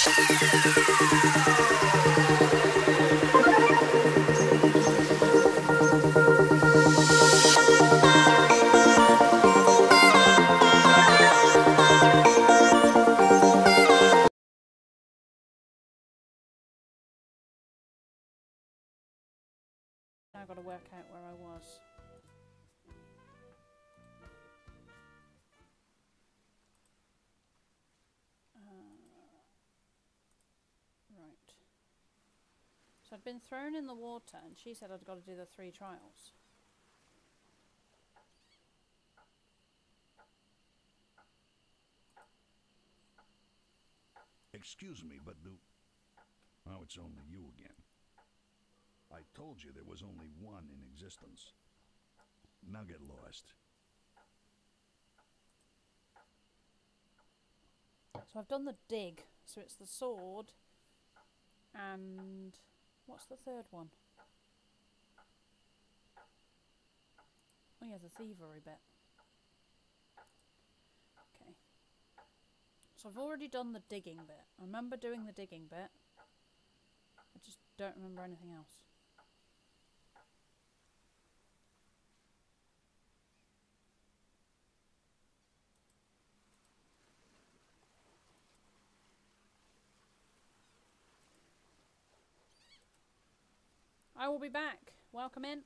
Now I've got to work out where I was. Right. So I'd been thrown in the water and she said I'd got to do the 3 trials. Excuse me, but now it's only you again. I told you there was only one in existence. Now get lost. So I've done the dig. So it's the sword and what's the third one? Oh yeah, the thievery bit. Okay. So I've already done the digging bit. I remember doing the digging bit. I just don't remember anything else. I will be back. Welcome in.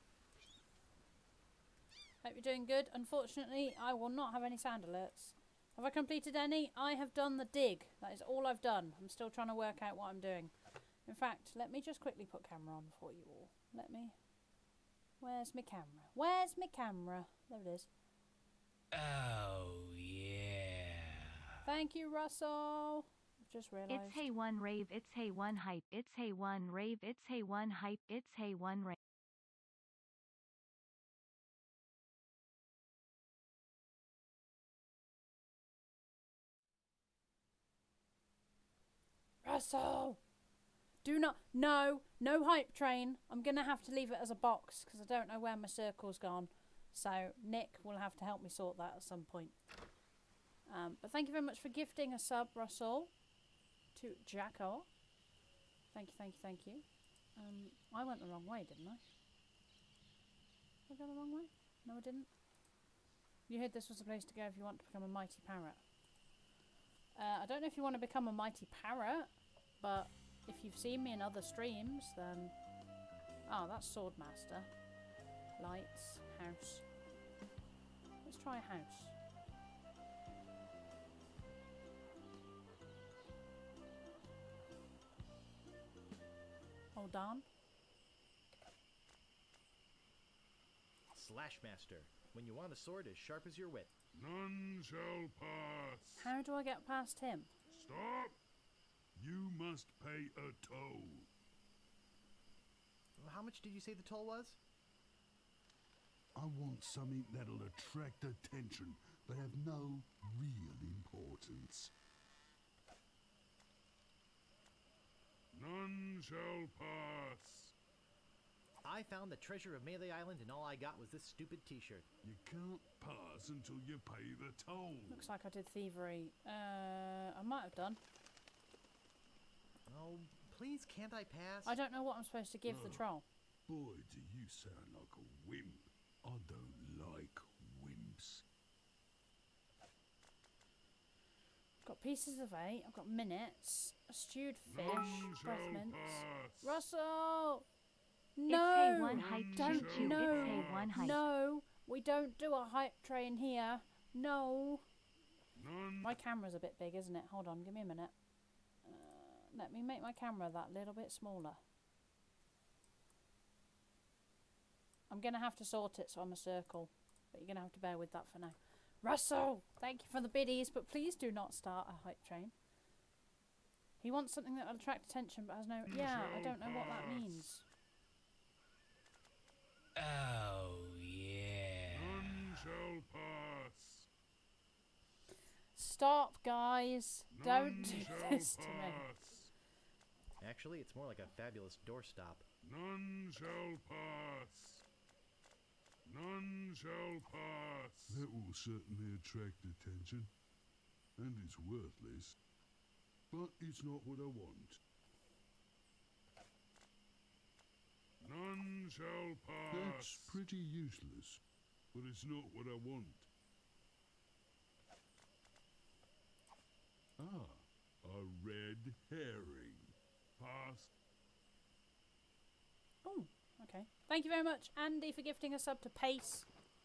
Hope you're doing good. Unfortunately, I will not have any sound alerts. Have I completed any? I have done the dig. That is all I've done. I'm still trying to work out what I'm doing. In fact, let me just quickly put camera on for you all. Where's my camera? Where's my camera? There it is. Oh, yeah. Thank you, Russell. I've just realised. It's Hey One Rave, it's Hey One Hype, it's Hey One Rave, it's Hey One Hype, it's Hey One Rave. Russell! Do not... No hype train. I'm going to have to leave it as a box because I don't know where my circle's gone. So Nick will have to help me sort that at some point. But thank you very much for gifting a sub, Russell, to Jacko. Thank you. I went the wrong way, didn't I? Did I go the wrong way? No, I didn't. You heard this was the place to go if you want to become a mighty parrot. I don't know if you want to become a mighty parrot, but if you've seen me in other streams, then... Oh, that's Swordmaster. Lights, house. Let's try a house. Hold on. Slashmaster. When you want a sword as sharp as your wit. None shall pass. How do I get past him? Stop! You must pay a toll. How much did you say the toll was? I want something that'll attract attention, but have no real importance. None shall pass. I found the treasure of Melee Island and all I got was this stupid t-shirt. You can't pass until you pay the toll. Looks like I did thievery. I might have done. Oh, please can't I pass? I don't know what I'm supposed to give the troll. Boy, do you sound like a wimp. I don't like wimps. I've got pieces of 8. I've got minutes. A stewed fish. None Breath shall mints. pass. Russell! It's No! Hey One Hype, Don't, shoot, no! it's Hey One Hype. No! We don't do a hype train here. No! None. My camera's a bit big, isn't it? Hold on, give me a minute. Let me make my camera that little bit smaller. I'm going to have to sort it so I'm a circle. But you're going to have to bear with that for now. Russell! Thank you for the biddies, but please do not start a hype train. He wants something that will attract attention but has no... Yeah, I don't know what that means. Oh, yeah. None shall pass. Stop, guys. Don't None do shall this to me. pass. Actually, it's more like a fabulous doorstop. None shall pass. None shall pass. That will certainly attract attention. And it's worthless. but it's not what I want. None shall pass. That's pretty useless, but it's not what I want. Ah, a red herring. Pass. Oh, okay. Thank you very much, Andy, for gifting a sub to Pace.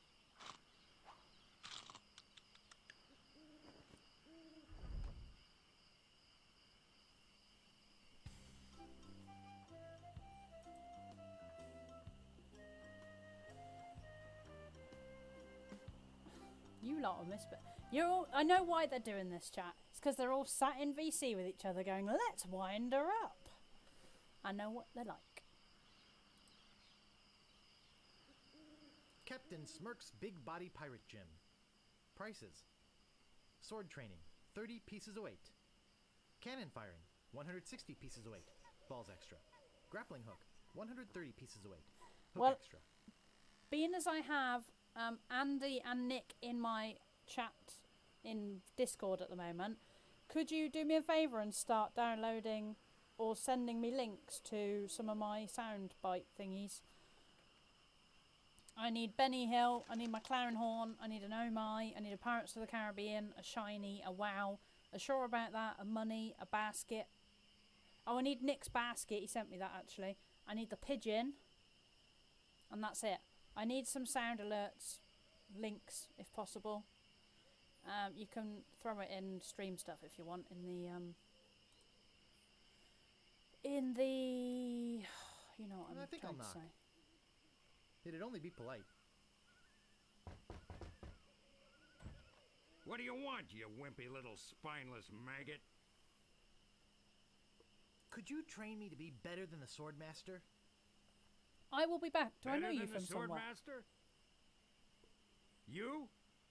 You lot on this, but you're all, I know why they're doing this, chat. It's because they're all sat in VC with each other going, let's wind her up. I know what they're like. Captain Smirk's Big Body Pirate Gym. Prices. Sword training, 30 pieces of weight. Cannon firing, 160 pieces of weight. Balls extra. Grappling hook, 130 pieces of weight. Hook Well, extra. being as I have Andy and Nick in my chat in Discord at the moment, could you do me a favour and start downloading or sending me links to some of my soundbite thingies? I need Benny Hill, I need my Clarion Horn, I need an Oh My, I need a Pirates of the Caribbean, a Shiny, a Wow, a Sure About That, a Money, a Basket. Oh, I need Nick's basket, he sent me that actually. I need the pigeon, and that's it. I need some sound alerts, links if possible. You can throw it in stream stuff if you want in the you know what I'm I think trying I'll to knock. say. It'd only be polite. What do you want, you wimpy little spineless maggot? Could you train me to be better than the Swordmaster? I will be back. Do I Better know you than from the Sword somewhere? Master? You?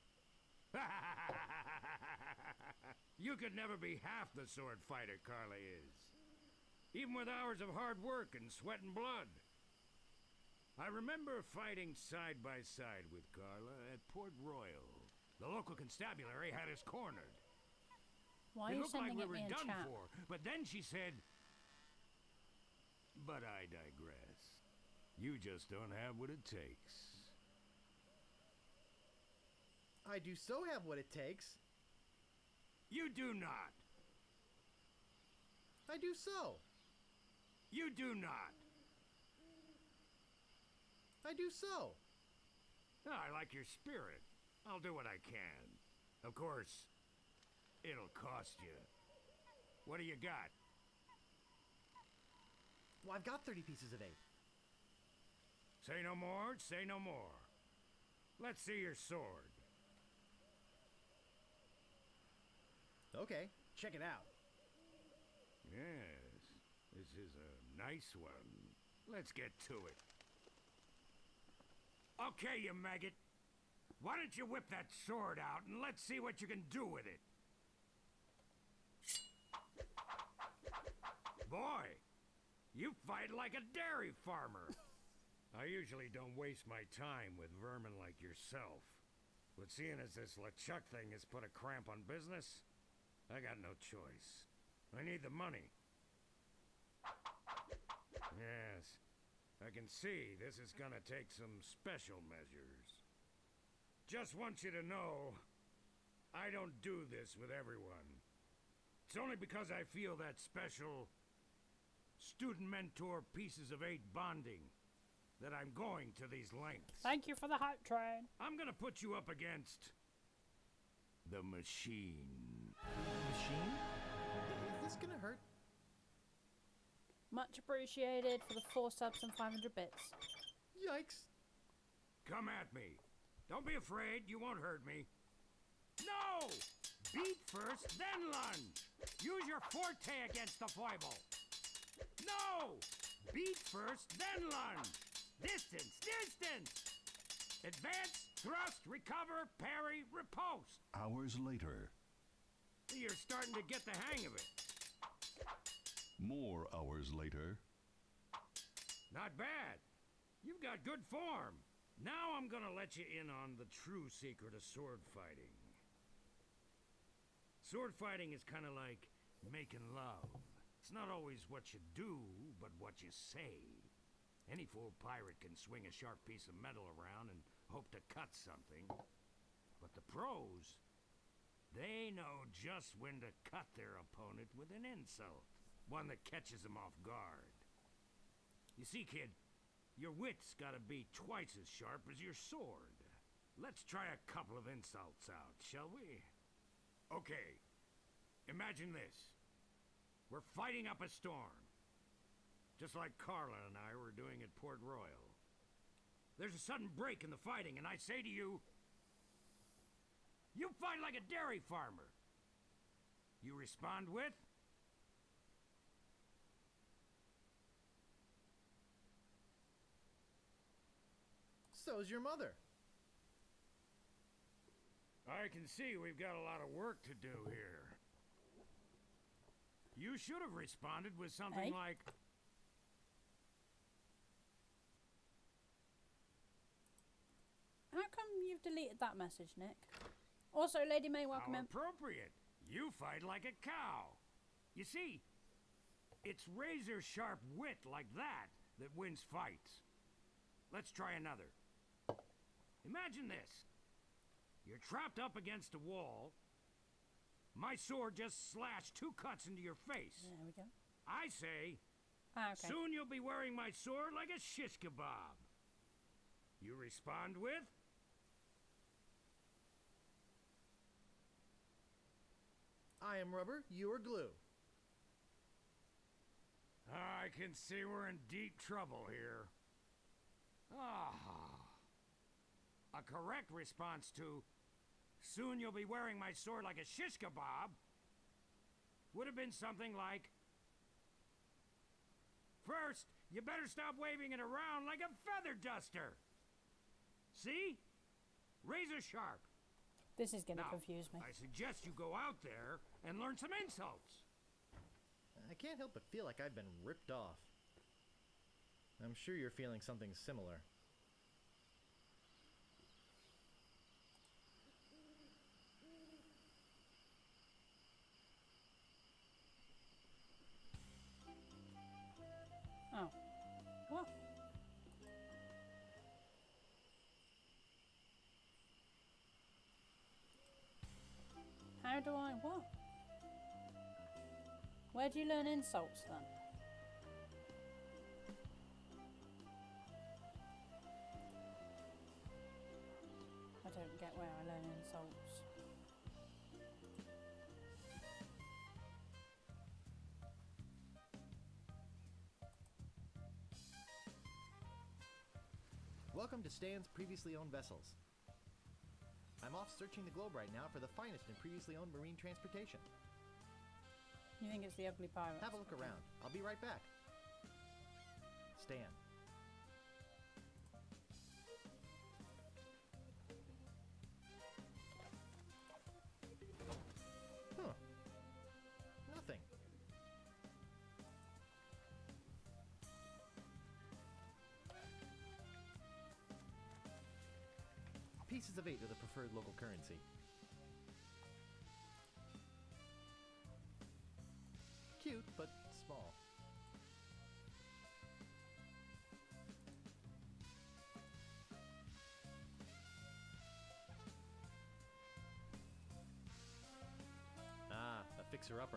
You could never be half the sword fighter Carla is. Even with hours of hard work and sweat and blood. I remember fighting side by side with Carla at Port Royal. The local constabulary had us cornered. Why are It you looked like sending we it were me in done chat? for, but then she said, but I digress. You just don't have what it takes. I do so have what it takes. You do not. I do so. You do not. I do so. I like your spirit. I'll do what I can. Of course, it'll cost you. What do you got? Well, I've got 30 pieces of 8. Say no more, say no more. Let's see your sword. Okay, check it out. Yes, this is a nice one. Let's get to it. Okay, you maggot. Why don't you whip that sword out and let's see what you can do with it? Boy, you fight like a dairy farmer. I usually don't waste my time with vermin like yourself. But seeing as this LeChuck thing has put a cramp on business, I got no choice. I need the money. Yes, I can see this is gonna take some special measures. Just want you to know, I don't do this with everyone. It's only because I feel that special student mentor pieces of 8 bonding that I'm going to these lengths. Thank you for the hype train. I'm gonna put you up against the machine. Machine? Is this gonna hurt? Much appreciated for the 4 subs and 500 bits. Yikes. Come at me. Don't be afraid, you won't hurt me. No! Beat first, then lunge. Use your forte against the foible. No! Beat first, then lunge. Distance, distance! Advance, thrust, recover, parry, riposte. Hours later. You're starting to get the hang of it. More hours later. Not bad. You've got good form. Now I'm gonna let you in on the true secret of sword fighting. Sword fighting is kind of like making love. It's not always what you do, but what you say. Any fool pirate can swing a sharp piece of metal around and hope to cut something. But the pros, they know just when to cut their opponent with an insult. One that catches them off guard. You see, kid, your wit's gotta be twice as sharp as your sword. Let's try a couple of insults out, shall we? Okay, imagine this. We're fighting up a storm. Just like Carla and I were doing at Port Royal. There's a sudden break in the fighting, and I say to you, you fight like a dairy farmer. You respond with, So's your mother. I can see we've got a lot of work to do here. You should have responded with something Hey? like, How come you've deleted that message, Nick? Also, Lady May, welcome how in. appropriate. You fight like a cow. You see, it's razor-sharp wit like that that wins fights. Let's try another. Imagine this. You're trapped up against a wall. My sword just slashed 2 cuts into your face. There we go. I say, Ah, okay. soon you'll be wearing my sword like a shish kebab. You respond with, I am rubber, you are glue. I can see we're in deep trouble here. A correct response to, soon you'll be wearing my sword like a shish kebab, would have been something like, first, you better stop waving it around like a feather duster. See? Razor sharp. This is going to Now, confuse me. I suggest you go out there and learn some insults. I can't help but feel like I've been ripped off. I'm sure you're feeling something similar. Oh. What? How do I... What? Where do you learn insults then? I don't get where I learn insults. Welcome to Stan's Previously Owned Vessels. I'm off searching the globe right now for the finest in previously owned marine transportation. You think it's the ugly pirate? Have a look around. I'll be right back. Stan. Huh. Nothing. Pieces of 8 are the preferred local currency. Cute, but small. Ah, a fixer-upper.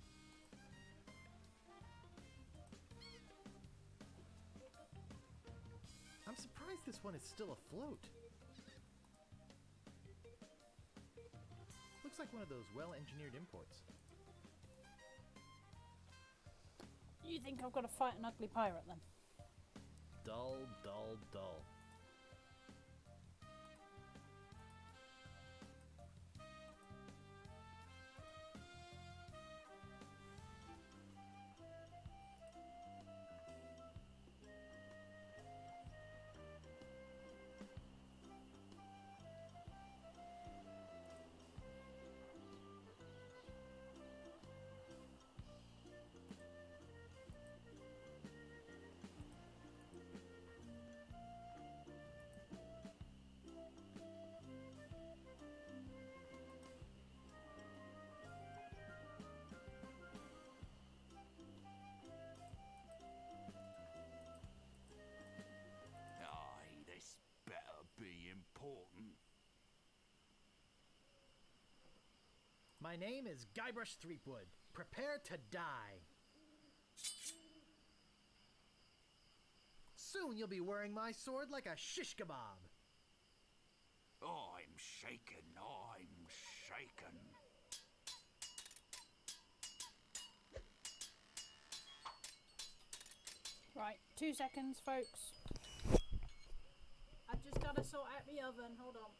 I'm surprised this one is still afloat. Looks like one of those well-engineered imports. You think I've got to fight an ugly pirate then? Dull, dull, dull. My name is Guybrush Threepwood. Prepare to die. Soon you'll be wearing my sword like a shish kebab. I'm shaken, I'm shaken. Right, 2 seconds, folks. I've just got to sort out the oven. Hold on.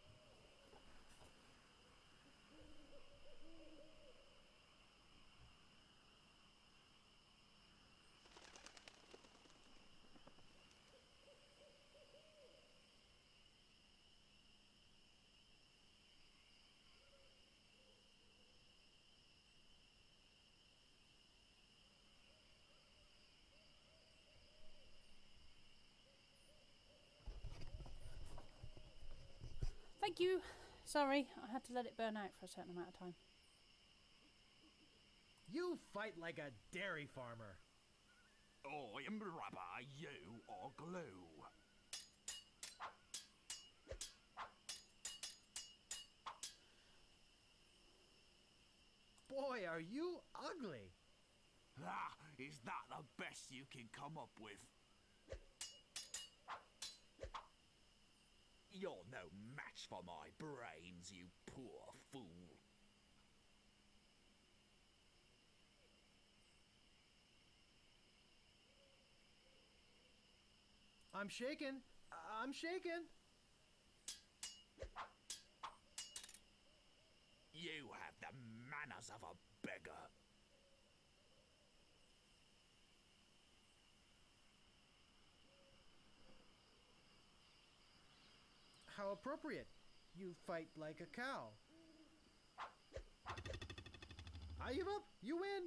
Thank you. Sorry, I had to let it burn out for a certain amount of time. You fight like a dairy farmer. I am rubber, you are glue. Boy, are you ugly. Ah, is that the best you can come up with? You're no match for my brains, you poor fool. I'm shaken. I'm shaken. You have the manners of a beggar. How appropriate. You fight like a cow. I give up. You win.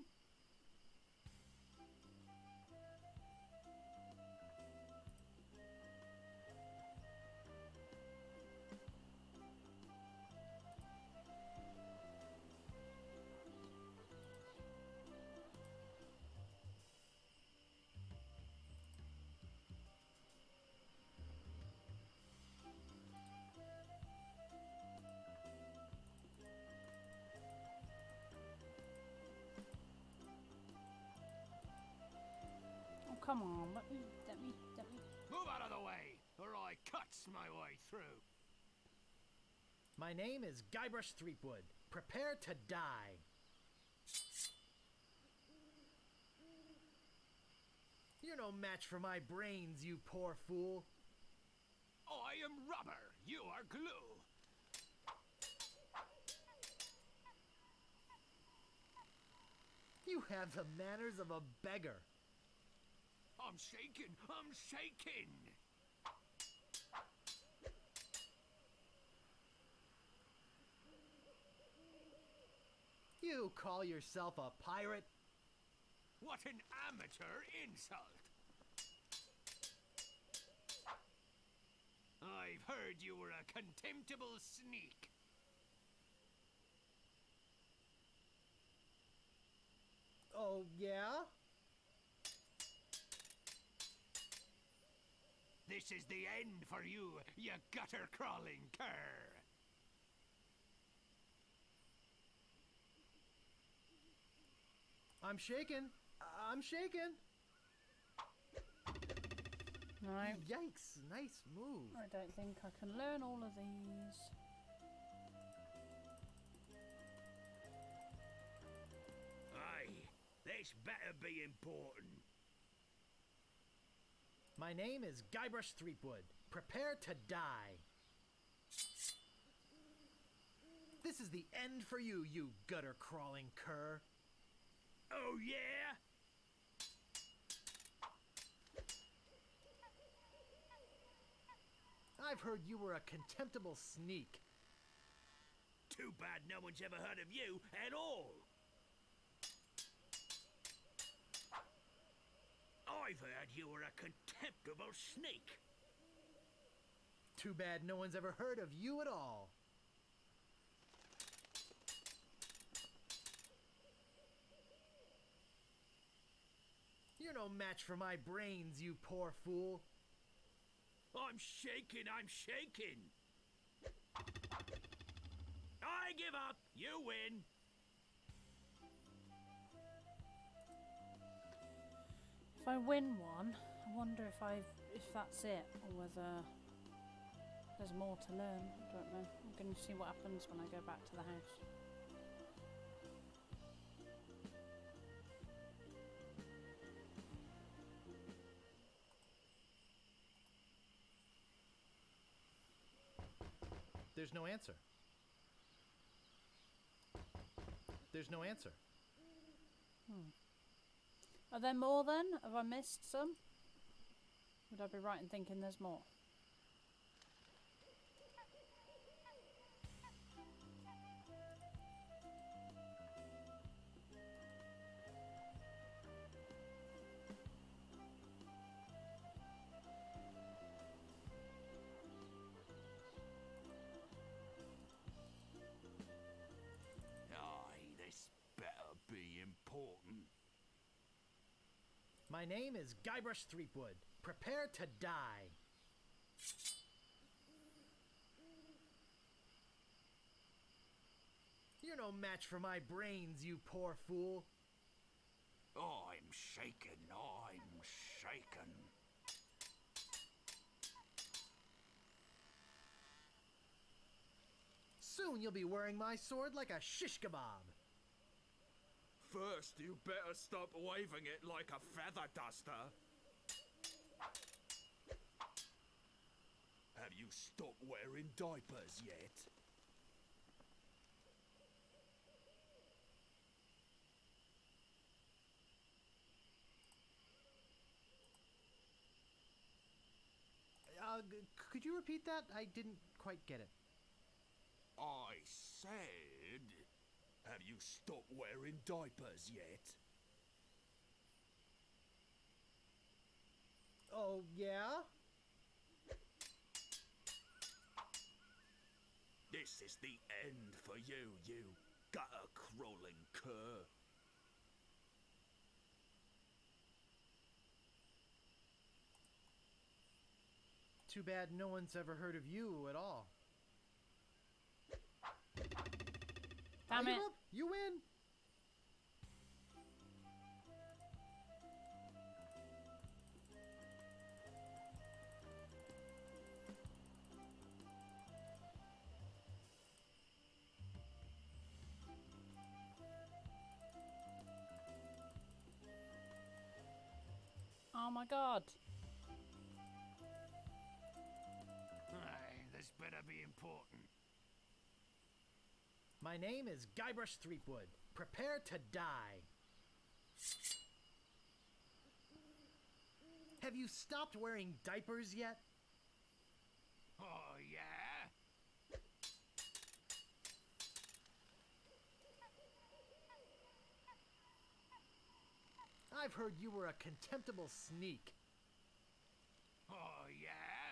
Oh, come on. Let me. Move out of the way, or I cuts my way through. My name is Guybrush Threepwood. Prepare to die. You're no match for my brains, you poor fool. I am rubber, you are glue. You have the manners of a beggar. I'm shaking, I'm shaking. You call yourself a pirate? What an amateur insult. I've heard you were a contemptible sneak. Oh, yeah? This is the end for you, you gutter-crawling cur. I'm shaken. I'm shaken. No, Yikes, nice move. I don't think I can learn all of these. Aye, this better be important. My name is Guybrush Threepwood. Prepare to die. This is the end for you, you gutter-crawling cur. Oh, yeah? I've heard you were a contemptible sneak. Too bad no one's ever heard of you at all. I've heard you were a contemptible sneak. Too bad no one's ever heard of you at all. You're no match for my brains, you poor fool. I'm shaking, I'm shaking. I give up. You win. If I win one, I wonder if that's it, or whether there's more to learn. I don't know. I'm going to see what happens when I go back to the house. There's no answer. There's no answer. Are there more then? Have I missed some? Would I be right in thinking there's more? Aye, this better be important. My name is Guybrush Threepwood. Prepare to die. You're no match for my brains, you poor fool. I'm shaken, I'm shaken. Soon you'll be wearing my sword like a shish kebab. First, you better stop waving it like a feather duster. Have you stopped wearing diapers yet? Could you repeat that? I didn't quite get it. I said, have you stopped wearing diapers yet? Oh, yeah? This is the end for you, you gutter-crawling cur. Too bad no one's ever heard of you at all. Damn it! You win! Oh my god! Aye, this better be important. My name is Guybrush Threepwood. Prepare to die. Have you stopped wearing diapers yet? Oh, yeah? I've heard you were a contemptible sneak. Oh, yeah?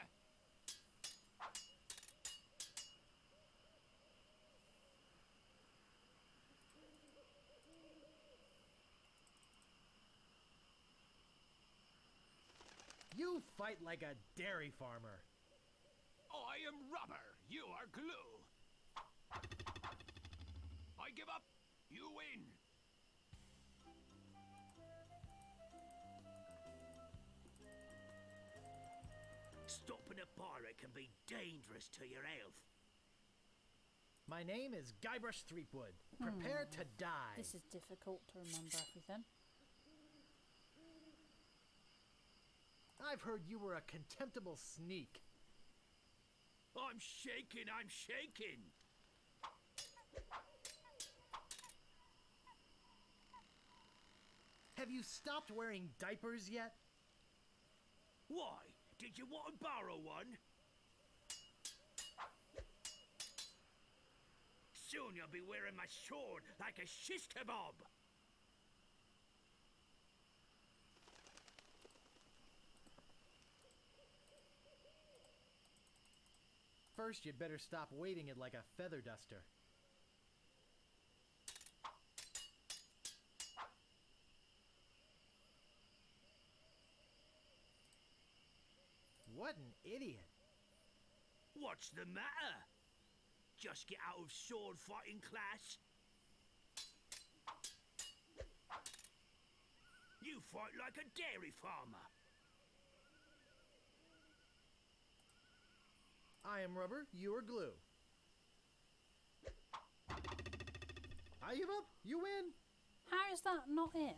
You fight like a dairy farmer. I am rubber. You are glue. I give up. You win. Stopping a pirate can be dangerous to your health. My name is Guybrush Threepwood. Prepare to die. This is difficult to remember everything. I've heard you were a contemptible sneak. I'm shaking. I'm shaking. Have you stopped wearing diapers yet? Why? Did you want to borrow one? Soon you'll be wearing my sword like a shish kebab. First, you'd better stop waving it like a feather duster. What an idiot. What's the matter? Just get out of sword fighting class? You fight like a dairy farmer. I am rubber, you are glue. I give up, you win. How is that not it?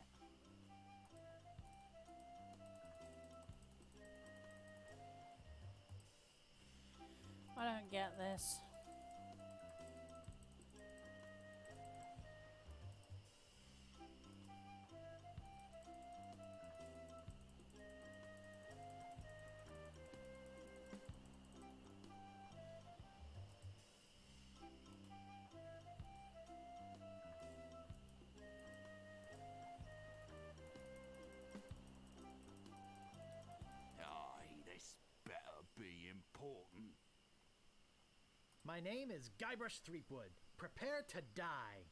I don't get this. Aye, this better be important. My name is Guybrush Threepwood. Prepare to die.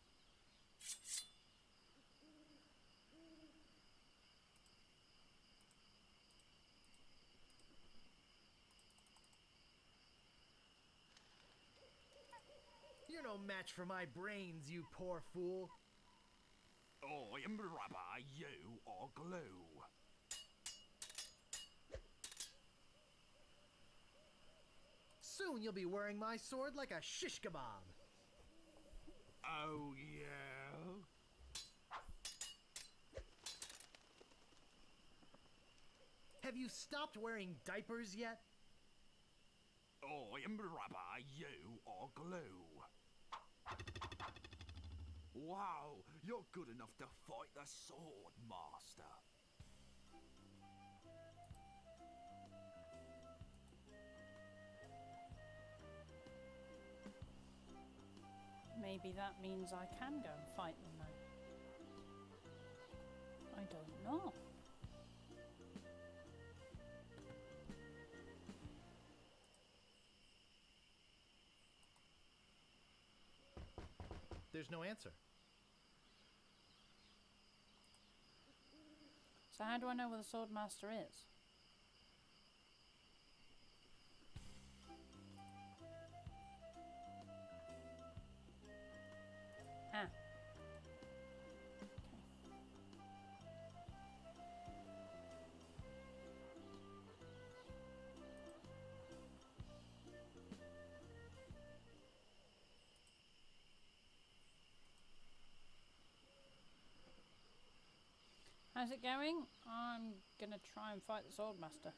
You're no match for my brains, you poor fool. I am rubber, you are glue. Soon you'll be wearing my sword like a shish kebab. Oh, yeah? Have you stopped wearing diapers yet? I am rubber, you are glue. Wow, you're good enough to fight the Sword Master. Maybe that means I can go and fight them now. I don't know. There's no answer. So how do I know where the Swordmaster is? Ah. How's it going? I'm gonna try and fight the Swordmaster.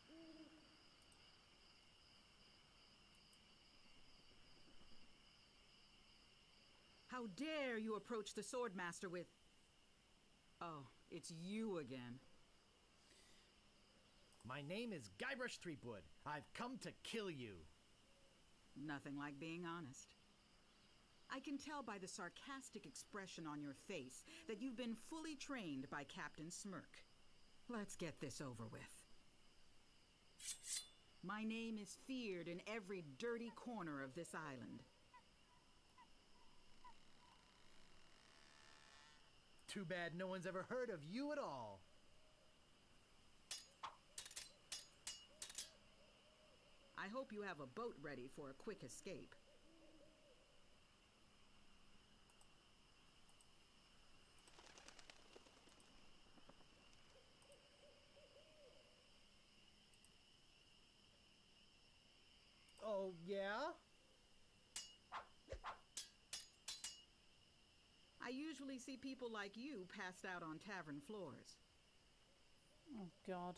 How dare you approach the Swordmaster with... Oh, it's you again. My name is Guybrush Threepwood. I've come to kill you. Nothing like being honest. I can tell by the sarcastic expression on your face that you've been fully trained by Captain Smirk. Let's get this over with. My name is feared in every dirty corner of this island. Too bad no one's ever heard of you at all. I hope you have a boat ready for a quick escape. Oh, yeah? I usually see people like you passed out on tavern floors. Oh, God.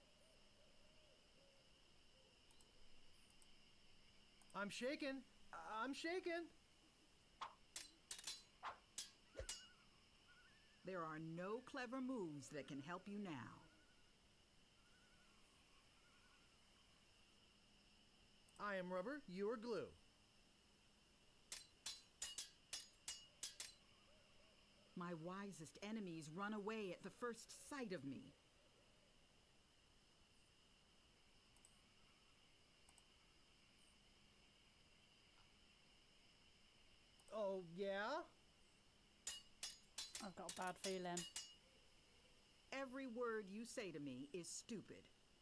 I'm shaken. I'm shaken. There are no clever moves that can help you now. I am rubber, you are glue. My wisest enemies run away at the first sight of me. Oh, yeah? I've got a bad feeling. Every word you say to me is stupid.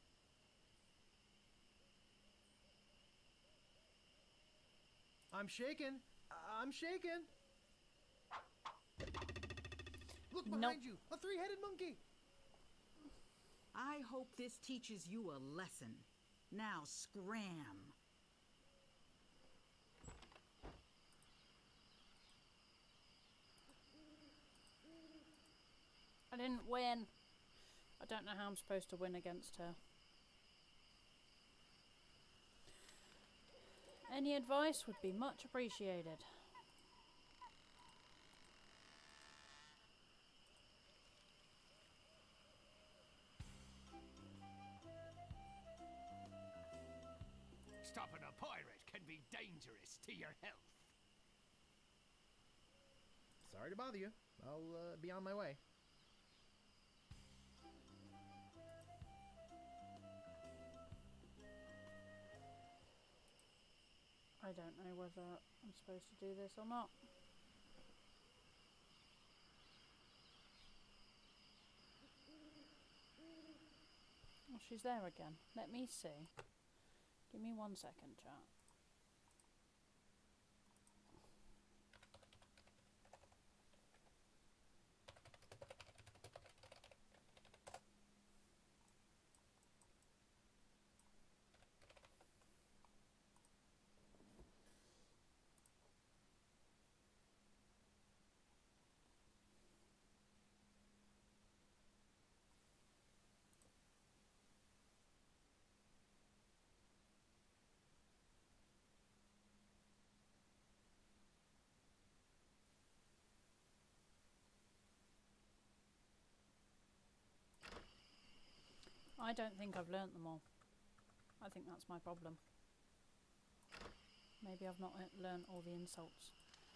I'm shaken. I'm shaken. Look behind you! A three-headed monkey! I hope this teaches you a lesson. Now scram. I didn't win. I don't know how I'm supposed to win against her. Any advice would be much appreciated. Stopping a pirate can be dangerous to your health. Sorry to bother you. I'll be on my way. I don't know whether I'm supposed to do this or not. Oh, she's there again. Let me see. Give me 1 second, chat. I don't think I've learnt them all. I think that's my problem. Maybe I've not learnt all the insults.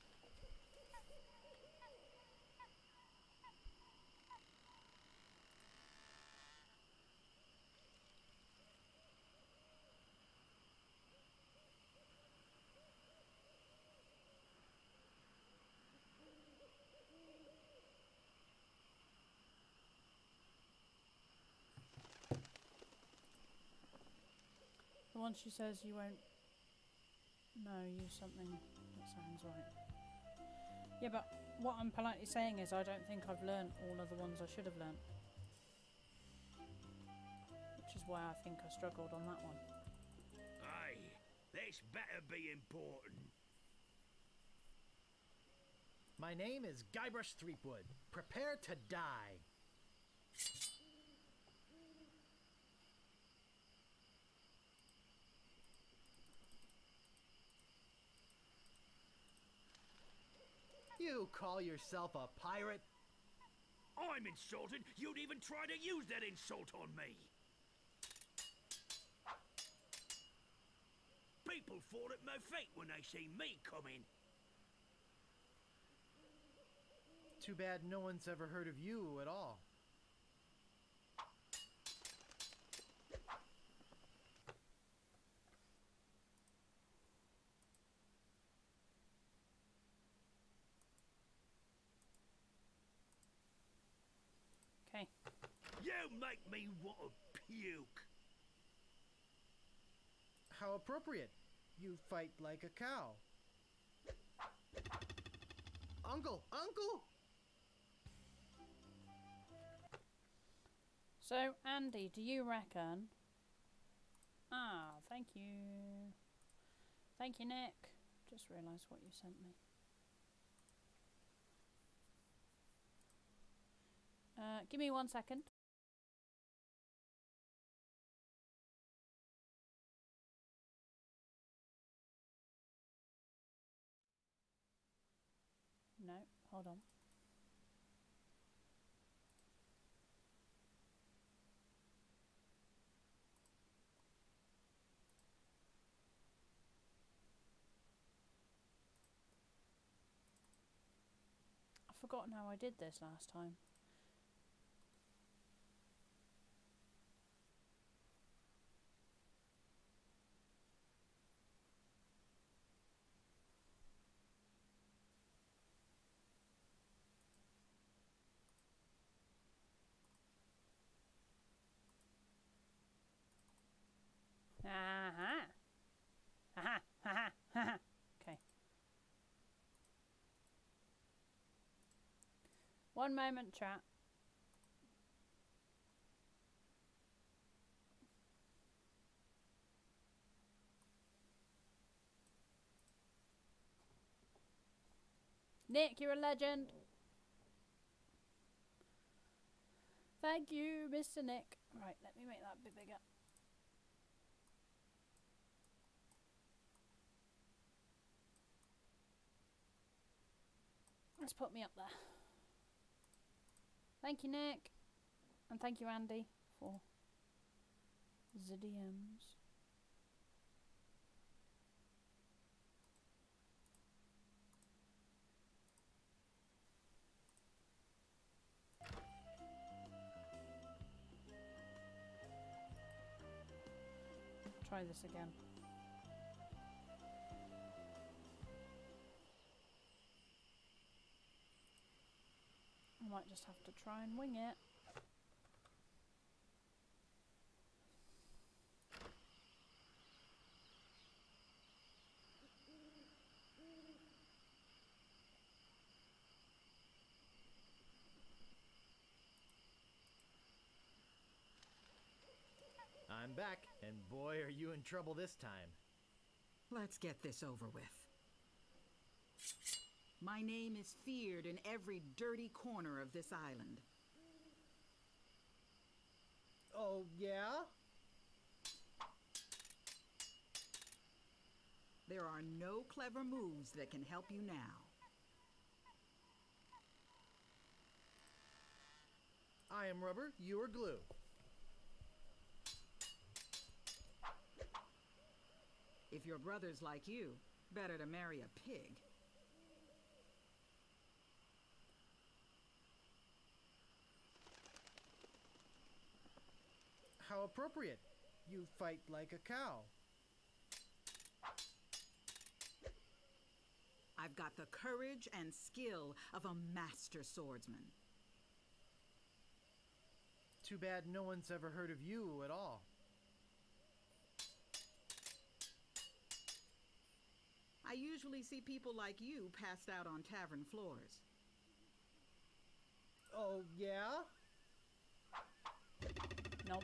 The one she says you won't use something that sounds right. Yeah, but what I'm politely saying is I don't think I've learnt all of the ones I should have learnt. Which is why I think I struggled on that one. Aye, this better be important. My name is Guybrush Threepwood. Prepare to die. You call yourself a pirate? I'm insulted you'd even try to use that insult on me. People fall at my feet when they see me coming. Too bad no one's ever heard of you at all. Okay. You make me want to puke. How appropriate. You fight like a cow. Uncle! Uncle! So, Andy, do you reckon... Ah, thank you. Thank you, Nick. Just realised what you sent me. Give me 1 second. No, hold on. I've forgotten how I did this last time. Aha! Aha! Aha! Aha! Okay. 1 moment, chat. Nick, you're a legend. Thank you, Mr. Nick. Right, let me make that a bit bigger. Let's put me up there. Thank you, Nick. And thank you, Andy, for the DMs. Try this again. I might just have to try and wing it. I'm back, and boy, are you in trouble this time. Let's get this over with. My name is feared in every dirty corner of this island. Oh, yeah? There are no clever moves that can help you now. I am rubber, you are glue. If your brother's like you, better to marry a pig. How appropriate. You fight like a cow. I've got the courage and skill of a master swordsman. Too bad no one's ever heard of you at all. I usually see people like you passed out on tavern floors. Oh, yeah? Nope.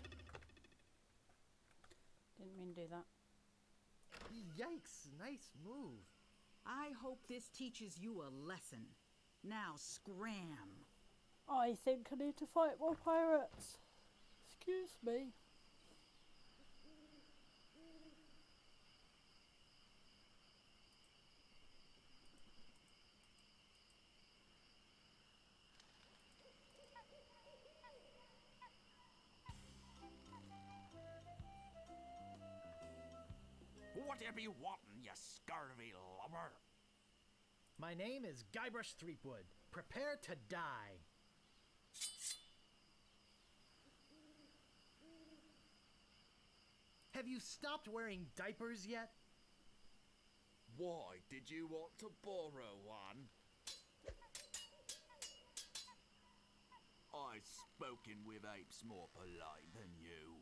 Didn't mean to do that. Yikes, nice move. I hope this teaches you a lesson. Now scram. I think I need to fight more pirates. Excuse me. Whatever you wantin', you scurvy lubber. My name is Guybrush Threepwood. Prepare to die. Have you stopped wearing diapers yet? Why did you want to borrow one? I've spoken with apes more polite than you.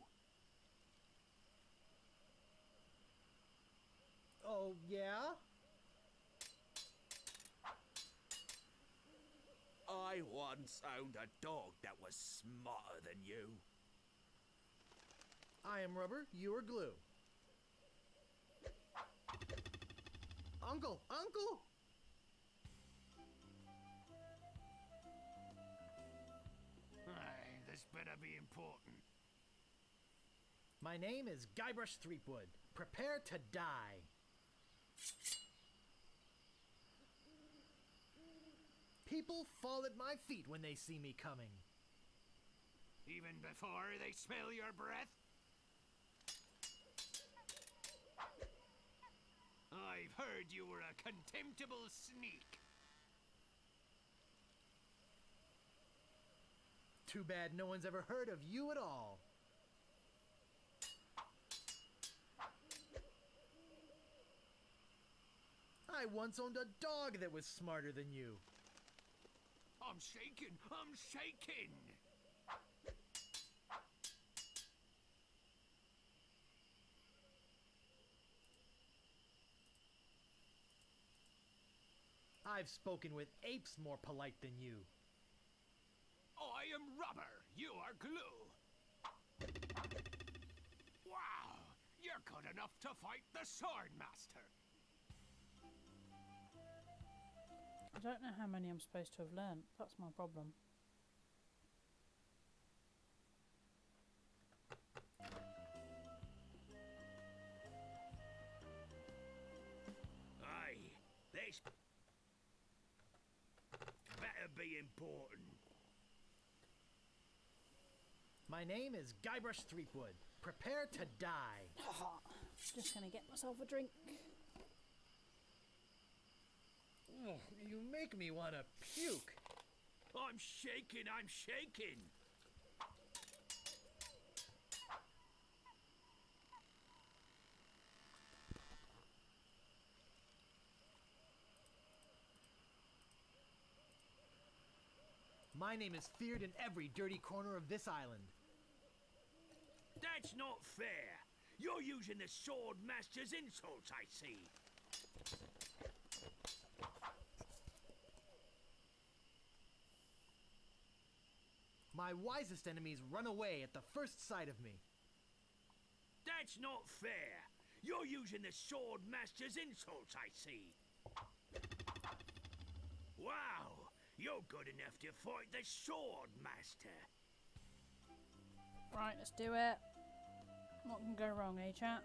Oh, yeah? I once owned a dog that was smarter than you. I am rubber, you are glue. Uncle! Uncle! Aye, this better be important. My name is Guybrush Threepwood. Prepare to die. People fall at my feet when they see me coming. Even before they smell your breath? I've heard you were a contemptible sneak. Too bad no one's ever heard of you at all. I once owned a dog that was smarter than you. I'm shaking! I'm shaking! I've spoken with apes more polite than you. I am rubber, you are glue. Wow, you're good enough to fight the Sword Master. I don't know how many I'm supposed to have learnt. That's my problem. Aye, this better be important. My name is Guybrush Threepwood. Prepare to die. Just gonna get myself a drink. Oh, you make me want to puke. I'm shaking, I'm shaking. My name is feared in every dirty corner of this island. That's not fair. You're using the Sword Master's insults, I see. My wisest enemies run away at the first sight of me. That's not fair. You're using the Sword Master's insults, I see. Wow, you're good enough to fight the Sword Master. Right, let's do it. What can go wrong, eh, chat?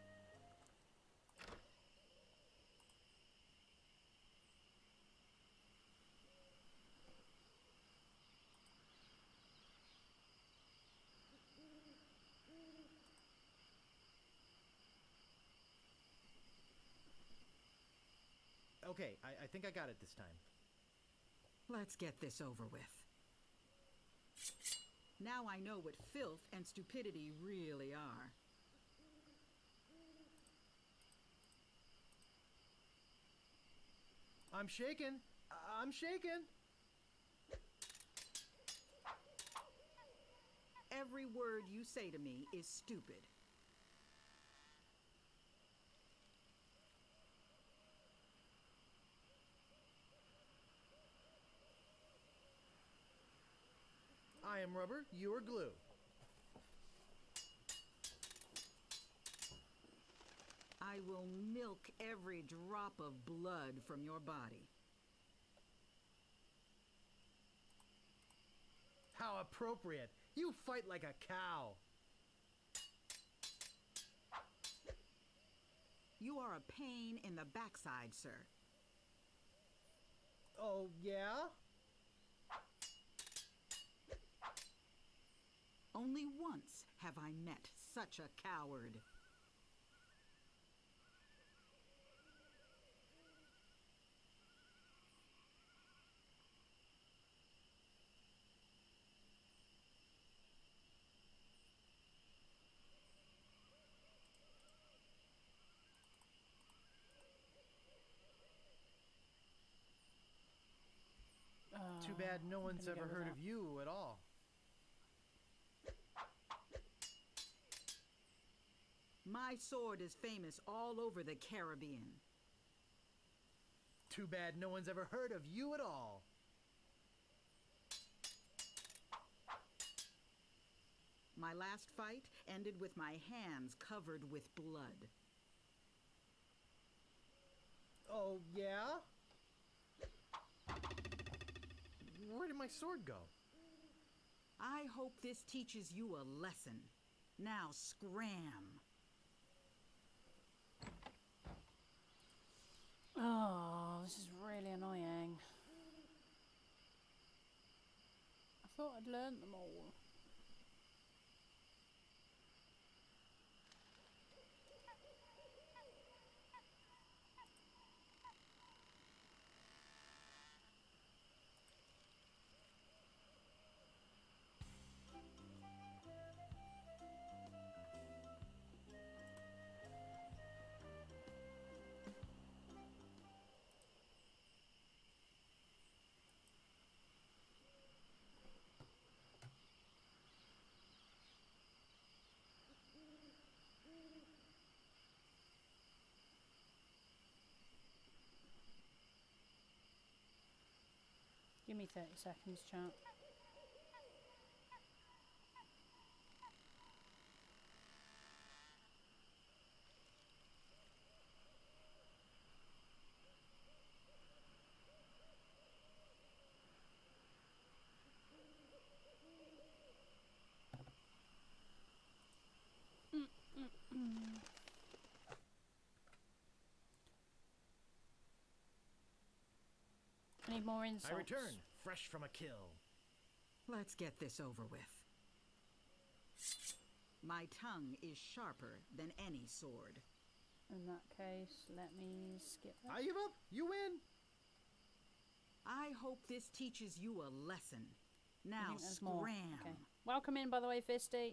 Okay, I think I got it this time. Let's get this over with. Now I know what filth and stupidity really are. I'm shaken. I'm shaken. Every word you say to me is stupid. I am rubber, you are glue. I will milk every drop of blood from your body. How appropriate. You fight like a cow. You are a pain in the backside, sir. Oh, yeah? Only once have I met such a coward. Too bad no one's gonna go ever with heard that. of you at all. My sword is famous all over the Caribbean. Too bad no one's ever heard of you at all. My last fight ended with my hands covered with blood. Oh, yeah? Where did my sword go? I hope this teaches you a lesson. Now scram. Oh, this is really annoying. I thought I'd learnt them all. Give me 30 seconds, chat. more insults. I return, fresh from a kill. Let's get this over with. My tongue is sharper than any sword. In that case, let me skip that. I give up. You win. I hope this teaches you a lesson. I Now think there's scram. more. Okay. Welcome in, by the way, Fisty.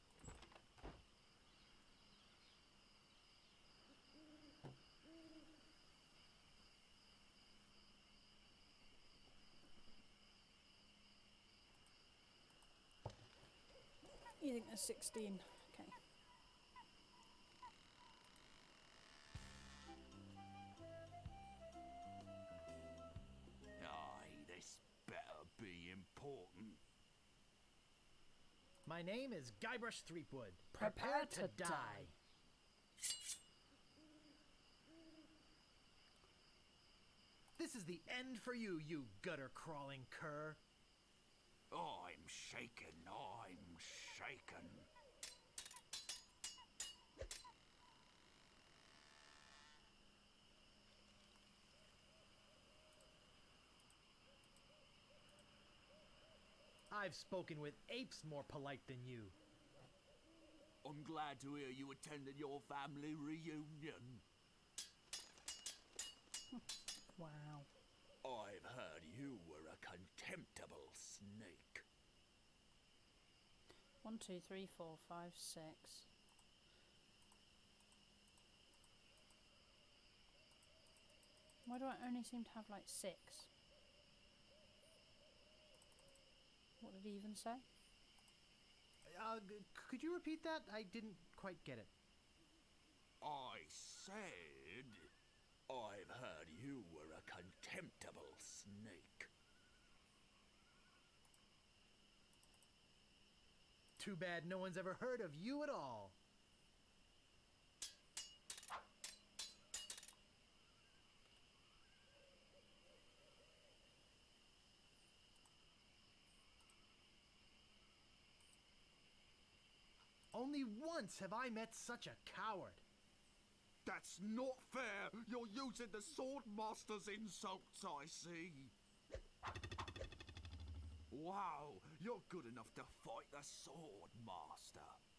You think there's 16? Okay. Aye, this better be important. My name is Guybrush Threepwood. Prepare to die. This is the end for you, you gutter-crawling cur. I'm shaken, I'm shaken. I've spoken with apes more polite than you. I'm glad to hear you attended your family reunion. Wow. I've heard you were a contemptible snake. 1, 2, 3, 4, 5, 6. Why do I only seem to have like 6? What did he even say? Could you repeat that? I didn't quite get it. I said, I've heard you were a contemptible snake. Too bad no one's ever heard of you at all. Only once have I met such a coward. That's not fair. You're using the Sword Master's insults, I see. Wow, you're good enough to fight the Sword Master.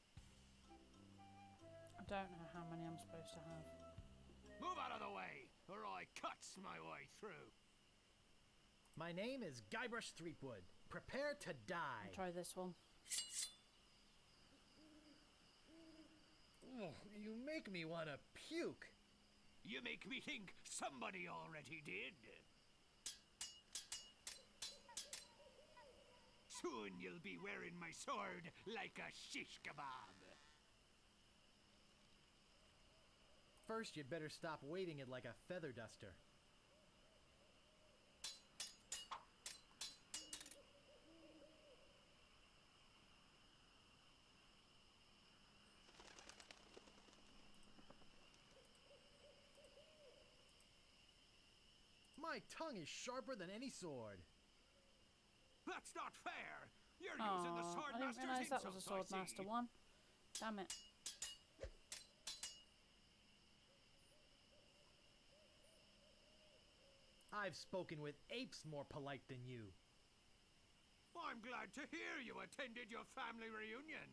I don't know how many I'm supposed to have. Move out of the way, or I cuts my way through. My name is Guybrush Threepwood. Prepare to die. I'll try this one. Ugh, you make me want to puke. You make me think somebody already did. Soon you'll be wearing my sword like a shish kebab. First, you'd better stop waving it like a feather duster. My tongue is sharper than any sword. That's not fair. You're using the Aw, Sword I didn't Master's realise that was a insults, Sword I Master see. one. Damn it. I've spoken with apes more polite than you. I'm glad to hear you attended your family reunion.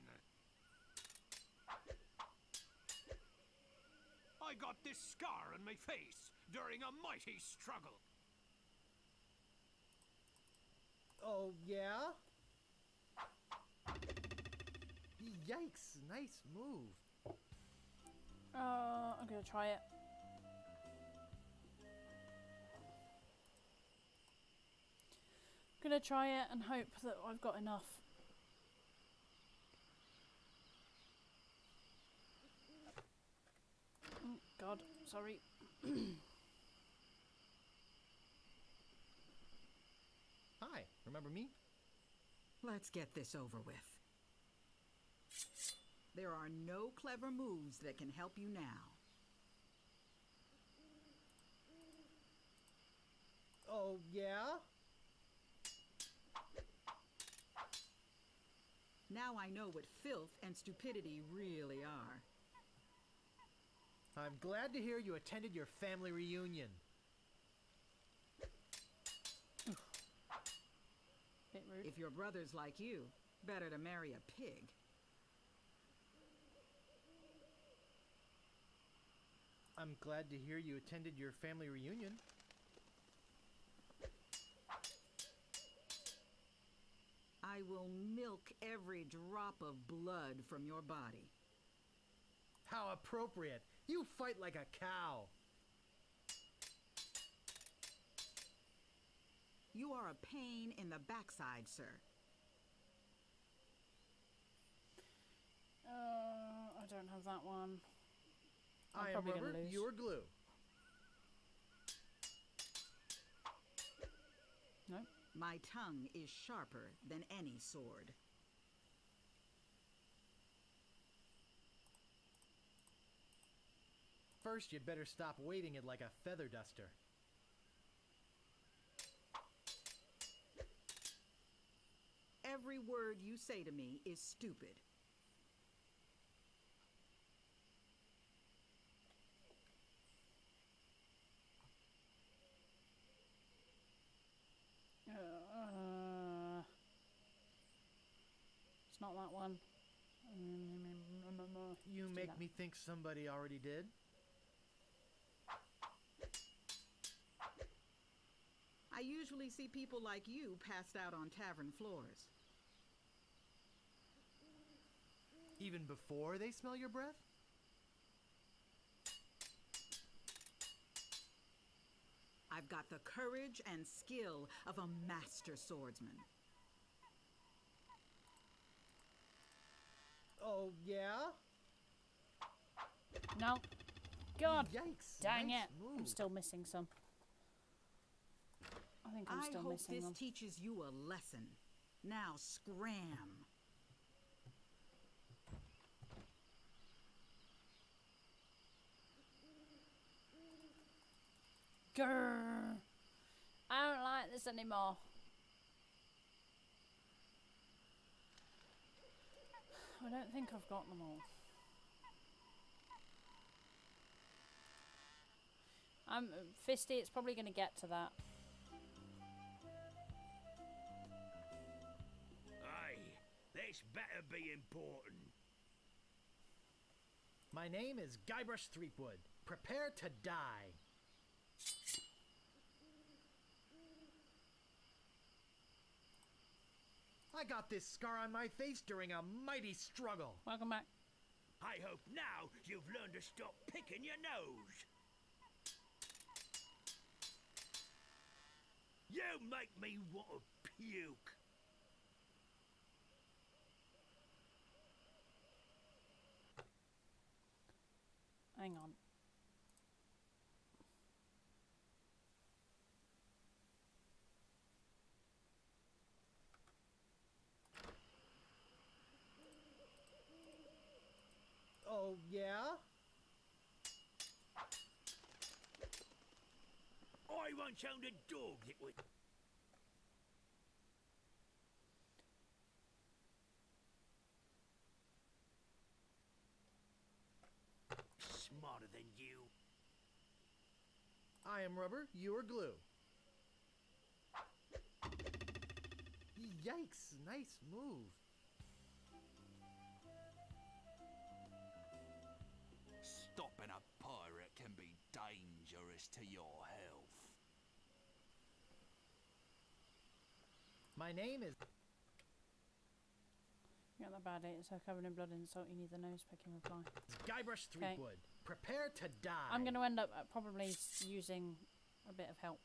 I got this scar on my face during a mighty struggle. Oh, yeah? Yikes, nice move. I'm gonna try it. Gonna try it and hope that I've got enough. Oh, God, sorry. Hi, remember me? Let's get this over with. There are no clever moves that can help you now. Oh, yeah? Now I know what filth and stupidity really are. I'm glad to hear you attended your family reunion. If your brother's like you, better to marry a pig. I'm glad to hear you attended your family reunion. I will milk every drop of blood from your body. How appropriate! You fight like a cow! You are a pain in the backside, sir. I don't have that one. I'm I am probably rubber, gonna lose. you are glue. No. My tongue is sharper than any sword. First, you'd better stop waving it like a feather duster. Every word you say to me is stupid. It's not that one. You Let's do make that. me think somebody already did. I usually see people like you passed out on tavern floors. Even before they smell your breath? I've got the courage and skill of a master swordsman. Oh, yeah? No. God. Yikes. Dang nice it. Move. I'm still missing some. I think I'm I still hope missing this them. teaches you a lesson. Now scram. Grrr. I don't like this anymore. I don't think I've got them all. Fisty, it's probably going to get to that. Aye, this better be important. My name is Guybrush Threepwood. Prepare to die. I got this scar on my face during a mighty struggle. Welcome back. I hope now you've learned to stop picking your nose. You make me want to puke. Hang on. Oh, yeah? I once owned a dog that was... smarter than you. I am rubber, you are glue. Yikes, nice move. Stopping a pirate can be dangerous to your health. My name is... You got that bad eight, so covered in blood and salt, you need the nose picking reply. Guybrush Okay. Threepwood. Prepare to die. I'm going to end up probably using a bit of help.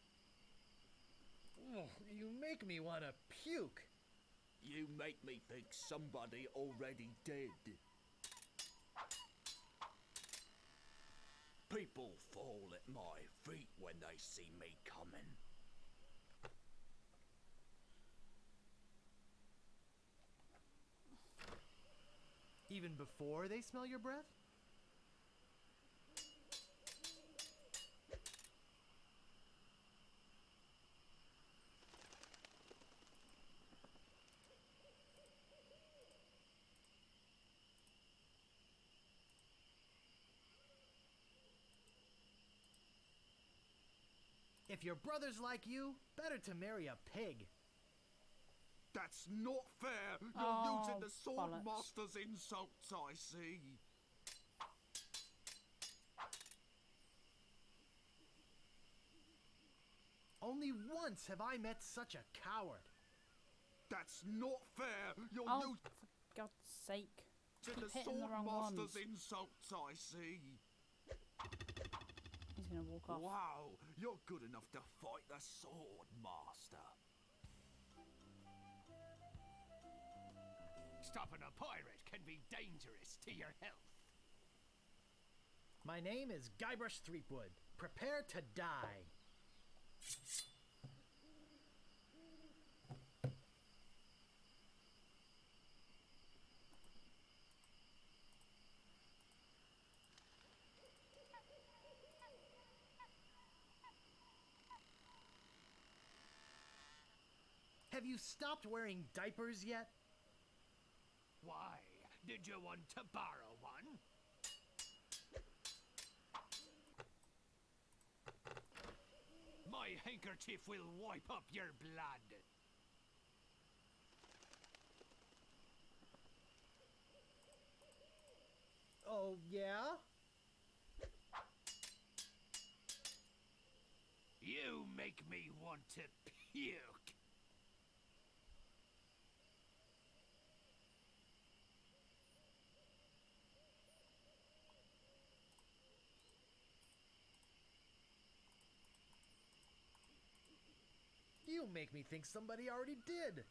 Oh, you make me want to puke. You make me think somebody already did. People fall at my feet when they see me coming. Even before they smell your breath? If your brother's like you, better to marry a pig. That's not fair. You're Oh, using the sword bollocks. master's insults, I see. Only once have I met such a coward. That's not fair. You're Oh, using for God's sake. the Keep hitting the sword wrong master's ones. insults, I see. He's gonna walk off. Wow, you're good enough to fight the sword master. Stopping a pirate can be dangerous to your health. My name is Guybrush Threepwood. Prepare to die. Have you stopped wearing diapers yet? Why? Did you want to borrow one? My handkerchief will wipe up your blood. Oh, yeah? You make me want to puke. You make me think somebody already did.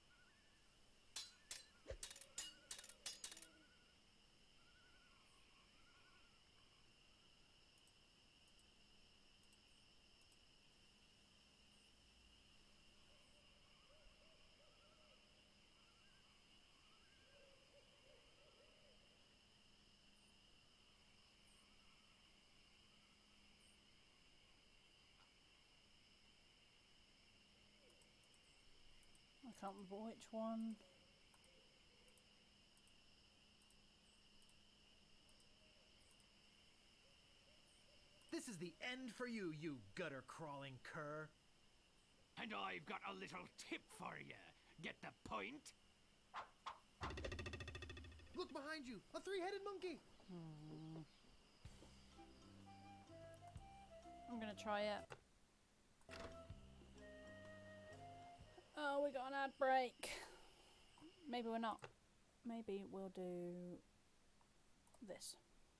I can't remember which one. This is the end for you, you gutter-crawling cur. And I've got a little tip for you. Get the point? Look behind you! A three-headed monkey! I'm gonna try it. Oh, we got an ad break. Maybe we're not. Maybe we'll do this.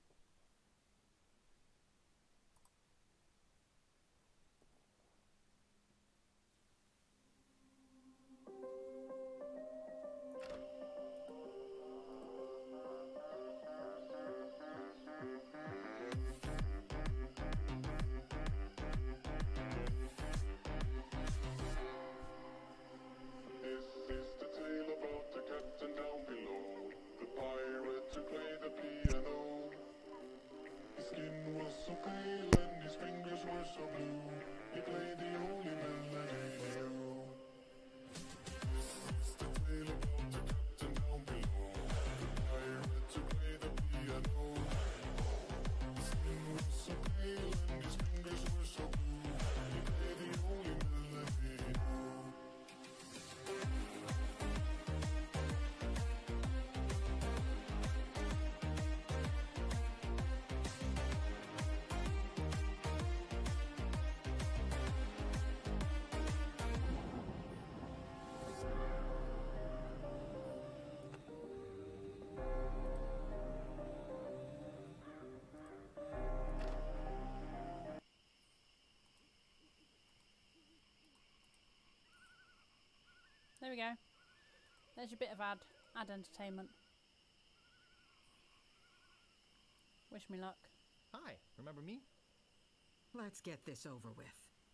There we go. There's your bit of ad entertainment. Wish me luck. Hi, remember me? Let's get this over with.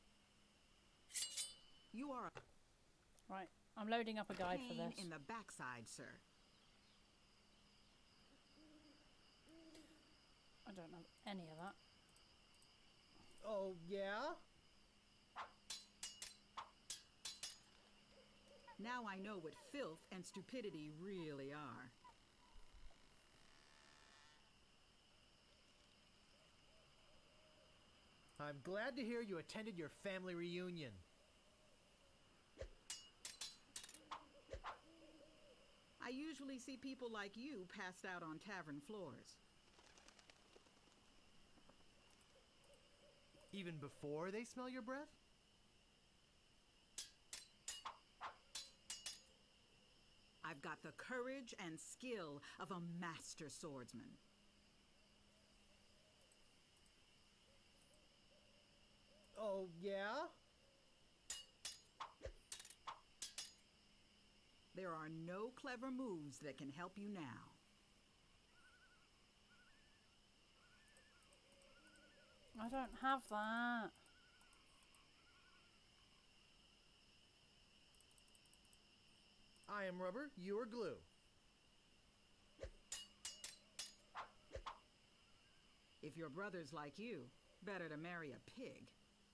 You are a Right, I'm loading up a guide for pain this. in the backside, sir. I don't know any of that. Oh, yeah? Now I know what filth and stupidity really are. I'm glad to hear you attended your family reunion. I usually see people like you passed out on tavern floors. Even before they smell your breath? I've got the courage and skill of a master swordsman. Oh, yeah? There are no clever moves that can help you now. I don't have that. I am rubber, you are glue. If your brother's like you, better to marry a pig.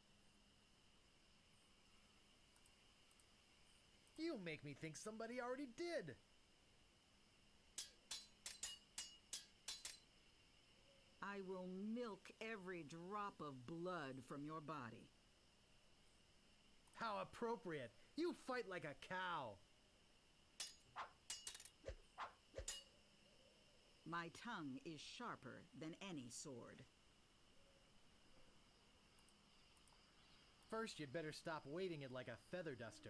You make me think somebody already did. I will milk every drop of blood from your body. How appropriate. You fight like a cow. My tongue is sharper than any sword. First, you'd better stop waving it like a feather duster.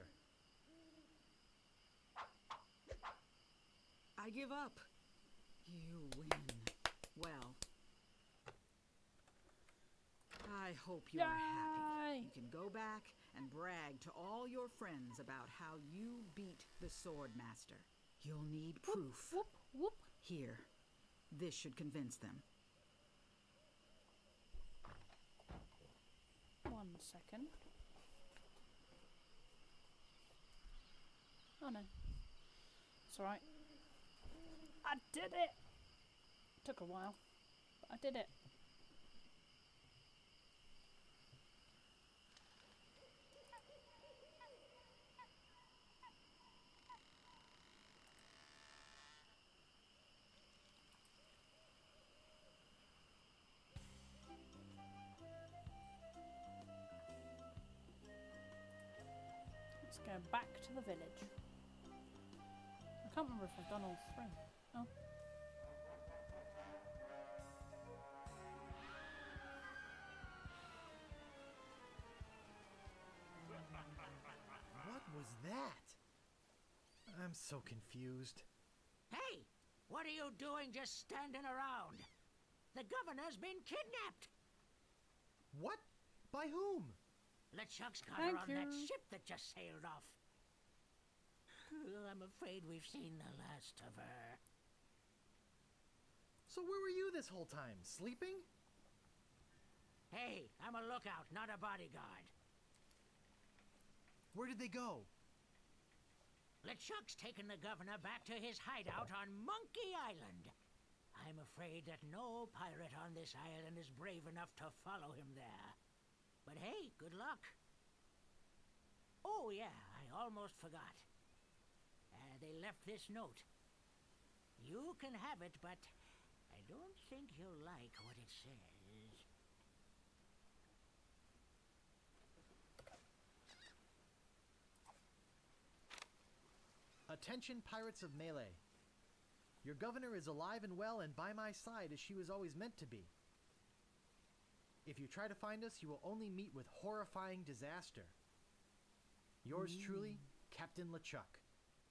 I give up. You win. Well, I hope you're happy. You can go back and brag to all your friends about how you beat the Swordmaster. You'll need proof. Whoop, whoop. Here. This should convince them. 1 second. Oh no. It's alright. I did it! Took a while, but I did it. Let's go back to the village. I can't remember if I've done all 3. Oh. What was that? I'm so confused. Hey! What are you doing just standing around? The governor's been kidnapped! What? By whom? LeChuck's got her Thank on that you. ship that just sailed off. I'm afraid we've seen the last of her. So where were you this whole time? Sleeping? Hey, I'm a lookout, not a bodyguard. Where did they go? LeChuck's taken the governor back to his hideout on Monkey Island. I'm afraid that no pirate on this island is brave enough to follow him there. But hey, good luck. Oh yeah, I almost forgot. They left this note. You can have it, but I don't think you'll like what it says. Attention, pirates of Melee. Your governor is alive and well and by my side as she was always meant to be. If you try to find us, you will only meet with horrifying disaster. Yours truly, Captain LeChuck.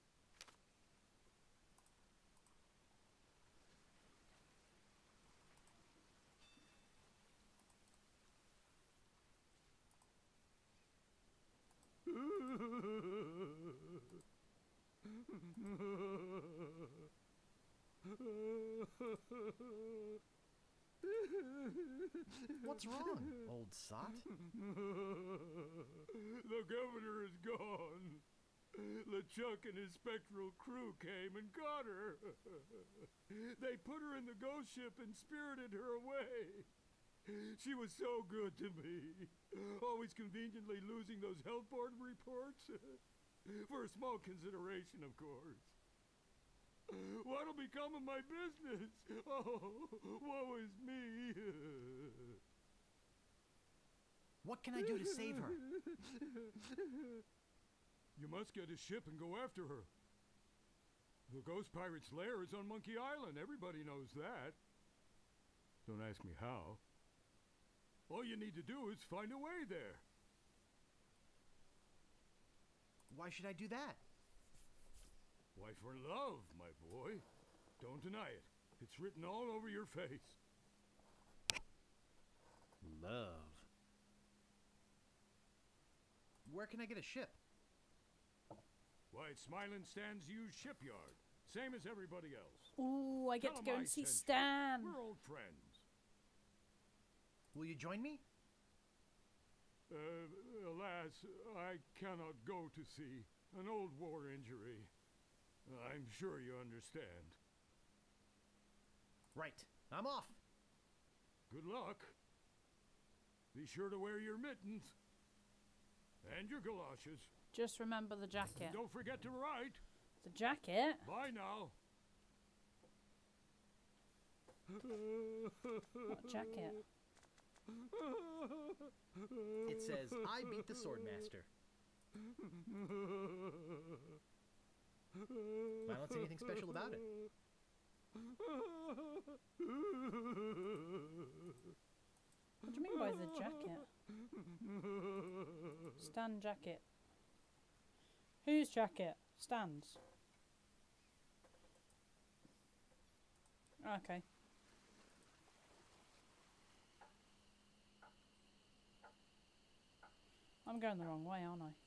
What's wrong, old sot? The governor is gone. LeChuck and his spectral crew came and got her. They put her in the ghost ship and spirited her away. She was so good to me, always conveniently losing those health board reports. For a small consideration, of course. What'll become of my business? Oh, woe is me. What can I do to save her? You must get a ship and go after her. The Ghost Pirate's lair is on Monkey Island. Everybody knows that. Don't ask me how. All you need to do is find a way there. Why should I do that? Why, for love, my boy. Don't deny it. It's written all over your face. Love. Where can I get a ship? Why, it's Smiling Stan's used shipyard. Same as everybody else. Ooh, I get Tell to go 'em I and see sent you. Stan. We're old friends. Will you join me? Alas, I cannot go to sea. An old war injury. I'm sure you understand. Right. I'm off. Good luck. Be sure to wear your mittens. And your galoshes. Just remember the jacket. And don't forget to write. The jacket? Bye now. What jacket? It says, I beat the Swordmaster. I don't see anything special about it. What do you mean by the jacket? Stan jacket. Whose jacket? Stan's. Okay. I'm going the wrong way, aren't I?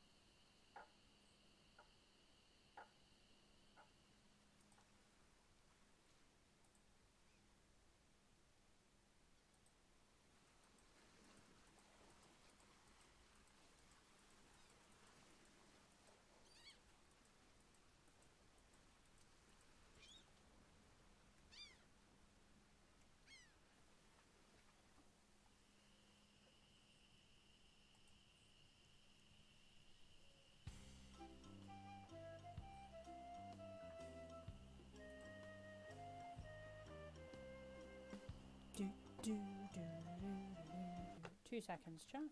Do, do, do, do, do. 2 seconds, chat.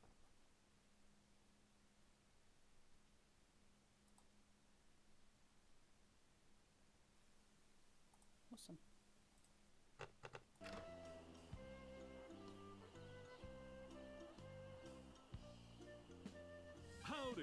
Awesome. Howdy!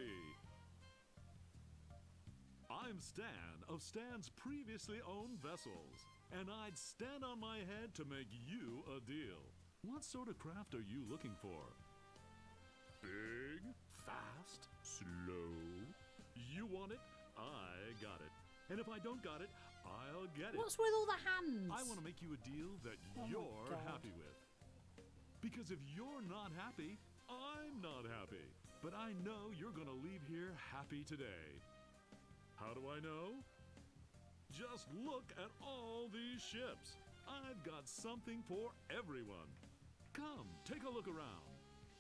I'm Stan of Stan's previously owned vessels, and I'd stand on my head to make you a deal. What sort of craft are you looking for? Big, fast, slow? You want it? I got it. And if I don't got it, I'll get it. What's with all the hands? I want to make you a deal that Oh my you're God. happy with. Because if you're not happy, I'm not happy. But I know you're going to leave here happy today. How do I know? Just look at all these ships. I've got something for everyone. Come, take a look around.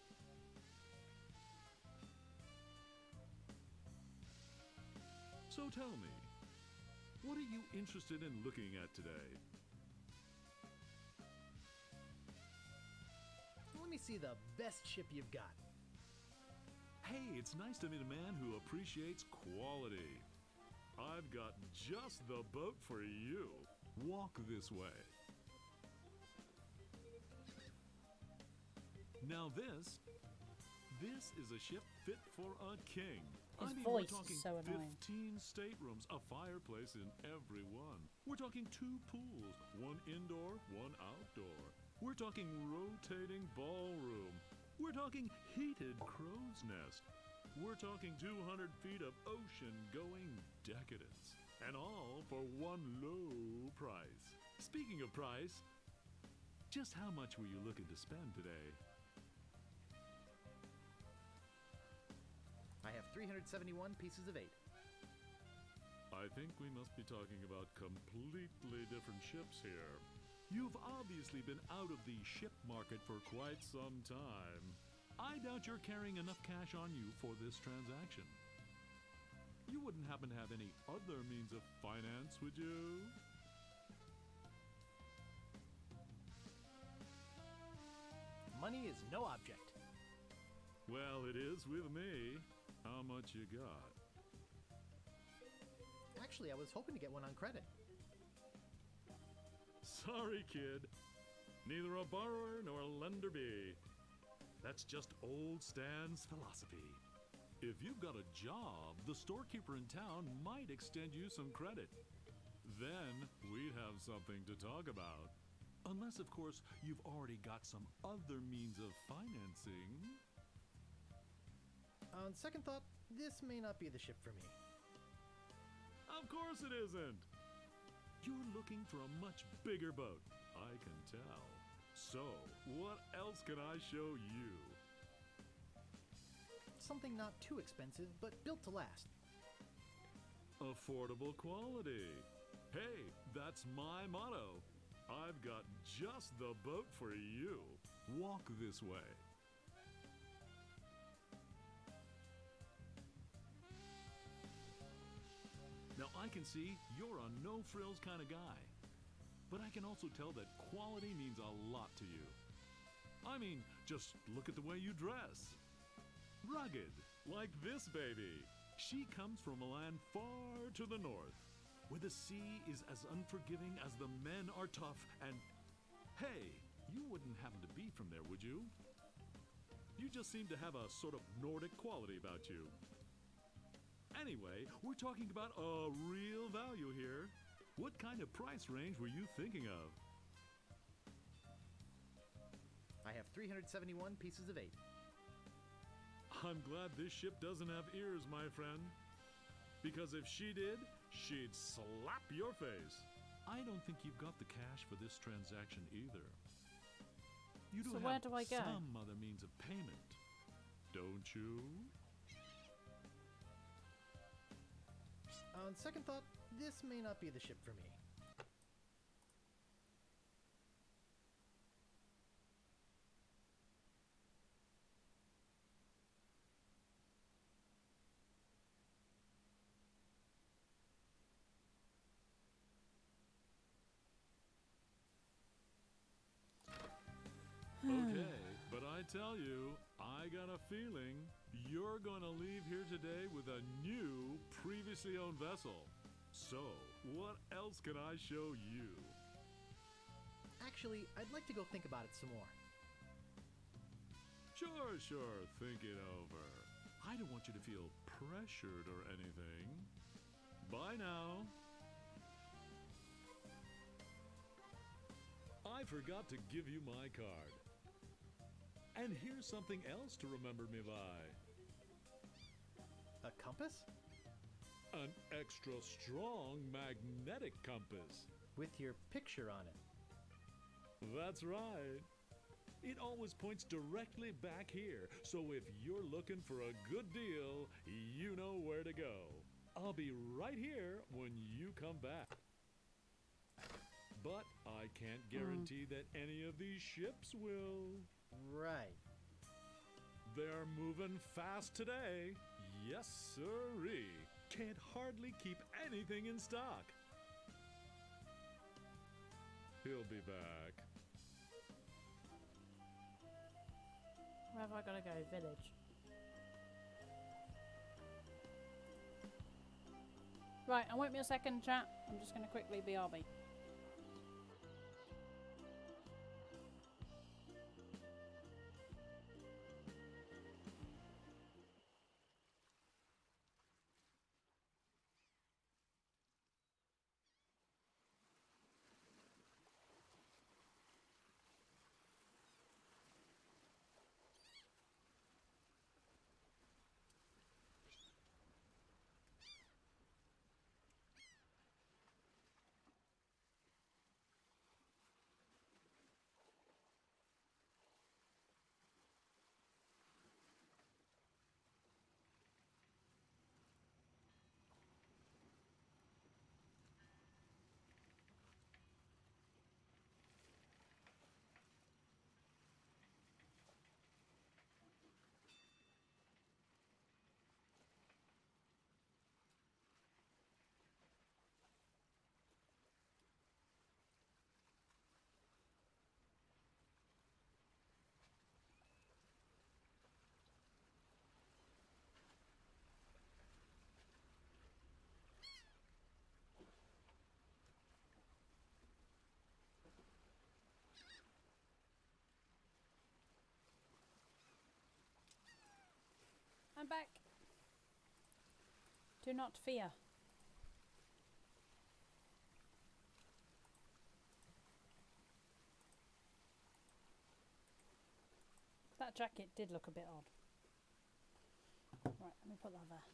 So tell me, what are you interested in looking at today? Let me see the best ship you've got. Hey, it's nice to meet a man who appreciates quality. I've got just the boat for you. Walk this way. Now this is a ship fit for a king. His we're voice is talking so annoying. 15 staterooms, a fireplace in every one. We're talking 2 pools, one indoor, one outdoor. We're talking rotating ballroom. We're talking heated crow's nest. We're talking 200 feet of ocean-going decadence. And all for one low price. Speaking of price, just how much were you looking to spend today? I have 371 pieces of 8. I think we must be talking about completely different ships here. You've obviously been out of the ship market for quite some time. I doubt you're carrying enough cash on you for this transaction. You wouldn't happen to have any other means of finance, would you? Money is no object. Well, it is with me. How much you got? Actually, I was hoping to get one on credit. Sorry, kid. Neither a borrower nor a lender be. That's just old Stan's philosophy. If you've got a job, the storekeeper in town might extend you some credit. Then we'd have something to talk about. Unless, of course, you've already got some other means of financing. On second thought, this may not be the ship for me. Of course it isn't. You're looking for a much bigger boat, I can tell. So, what else can I show you? Something not too expensive, but built to last. Affordable quality. Hey, that's my motto. I've got just the boat for you. Walk this way. Now, I can see you're a no-frills kind of guy. But I can also tell that quality means a lot to you. I mean, just look at the way you dress. Rugged, like this baby. She comes from a land far to the north, where the sea is as unforgiving as the men are tough, and hey, you wouldn't happen to be from there, would you? You just seem to have a sort of Nordic quality about you. Anyway, we're talking about a real value here. What kind of price range were you thinking of? I have 371 pieces of 8. I'm glad this ship doesn't have ears, my friend. Because if she did, she'd slap your face. I don't think you've got the cash for this transaction either. You do So have where do I go? some other means of payment, don't you? On second thought, this may not be the ship for me. Okay, but I tell you, I got a feeling you're gonna leave here today with a new, previously owned vessel. So, what else can I show you? Actually, I'd like to go think about it some more. Sure, think it over. I don't want you to feel pressured or anything. Bye now. I forgot to give you my card. And here's something else to remember me by. A compass? An extra strong magnetic compass. With your picture on it. That's right. It always points directly back here, so if you're looking for a good deal, you know where to go. I'll be right here when you come back. But I can't guarantee that any of these ships will. Right. They're moving fast today. Yes, sirree. Can't hardly keep anything in stock. He'll be back. Where have I got to go? Village. Right, I won't be a second, chat. I'm just going to quickly BRB. I'm back. Do not fear. That jacket did look a bit odd. Right, let me put that there.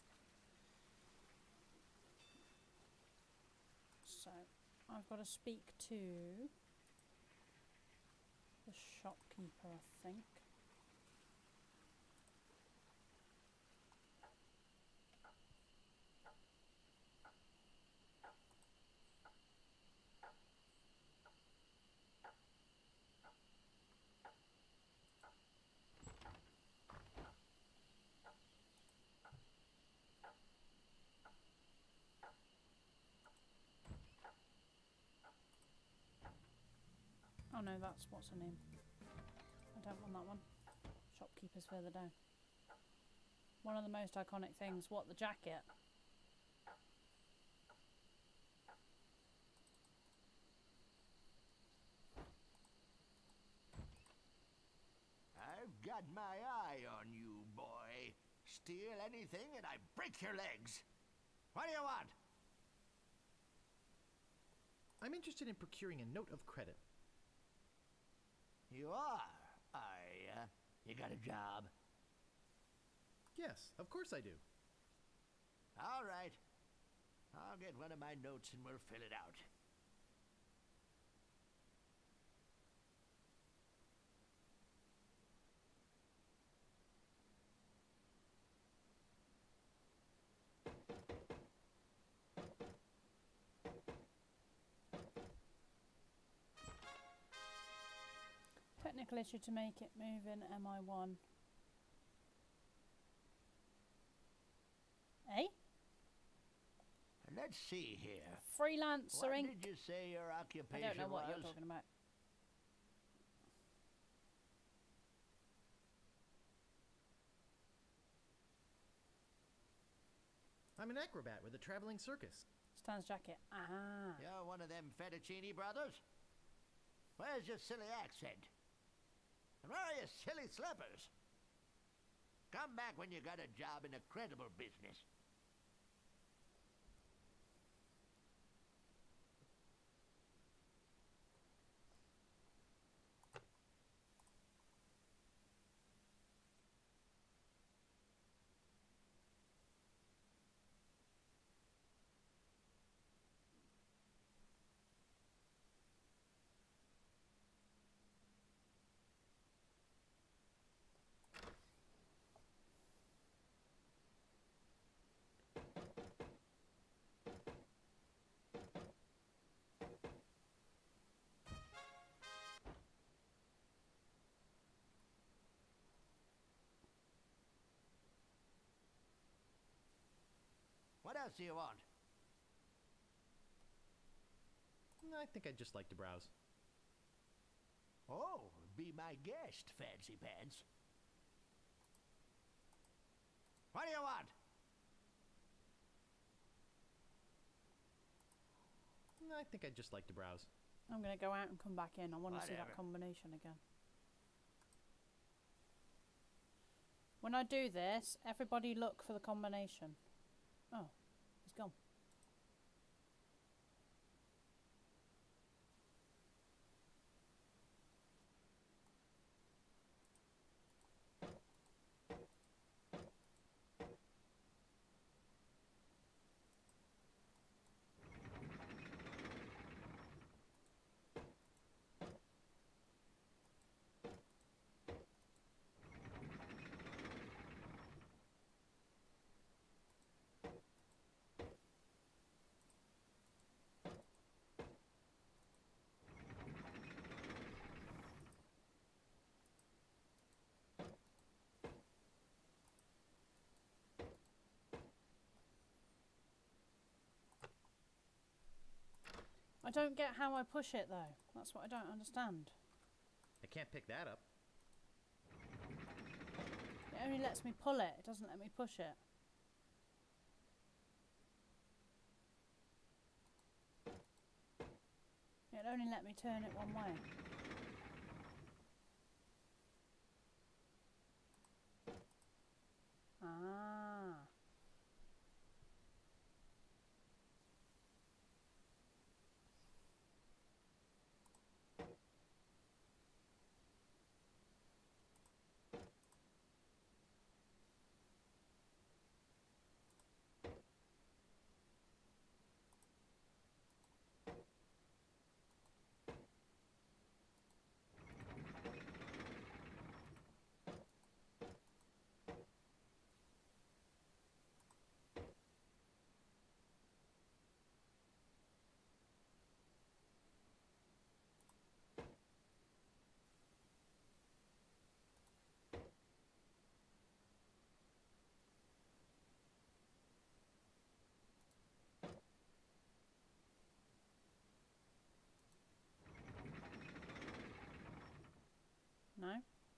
So, I've got to speak to the shopkeeper, I think. Oh no, that's what's her name. I don't want that one. Shopkeeper's further down. One of the most iconic things. What, the jacket? I've got my eye on you, boy. Steal anything and I break your legs. What do you want? I'm interested in procuring a note of credit. You are, are ya? You got a job? Yes, of course I do. All right. I'll get one of my notes and we'll fill it out. Technical issue to make it move in MI1. Eh? Let's see here. Freelancer What Inc. did you say your I occupation don't know what was? you're talking about. I'm an acrobat with a traveling circus. Stan's jacket. Ah. You're one of them Fettuccine brothers? Where's your silly accent? And where are your silly slippers? Come back when you got a job in a credible business. What else do you want? I think I'd just like to browse. Oh, be my guest, Fancy Pants. What do you want? I think I'd just like to browse. I'm going to go out and come back in. I want to see that Whatever. combination again. When I do this, everybody look for the combination. Oh, he's gone. I don't get how I push it though. That's what I don't understand. I can't pick that up. It only lets me pull it. It doesn't let me push it. It only let me turn it one way. No?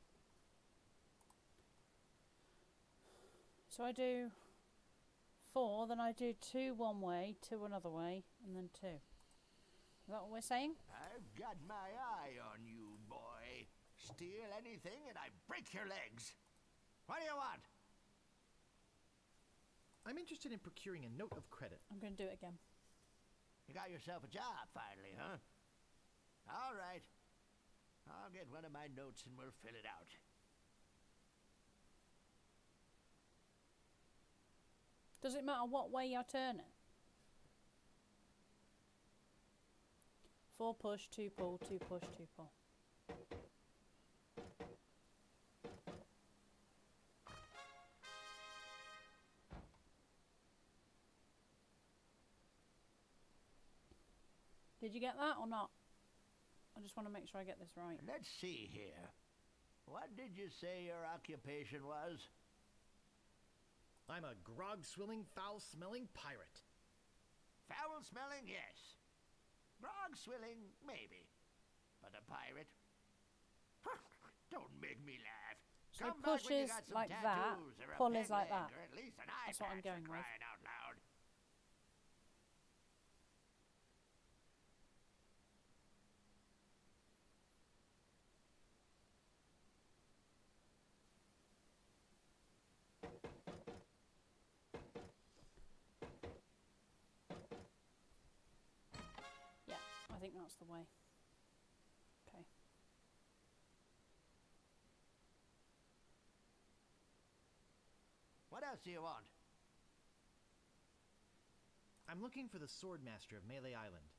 So I do 4, then I do 2 one way, 2 another way, and then 2. Is that what we're saying? I've got my eye on you, boy. Steal anything and I break your legs. What do you want? I'm interested in procuring a note of credit. I'm going to do it again. You got yourself a job finally, huh? All right. I'll get one of my notes and we'll fill it out. Does it matter what way I turn it? 4 push, 2 pull, 2 push, 2 pull. Did you get that or not? I just want to make sure I get this right. Let's see here. What did you say your occupation was? I'm a grog-swilling, foul-smelling pirate. Foul-smelling, yes. Grog-swilling, maybe. But a pirate? Don't make me laugh. So Come back push when you is got some like that, tattoos or a pull is peg like leg, that. or at least an eye That's what I'm patch, going for with. crying out loud. Yeah, I think that's the way. Okay. What else do you want? I'm looking for the Sword Master of Melee Island.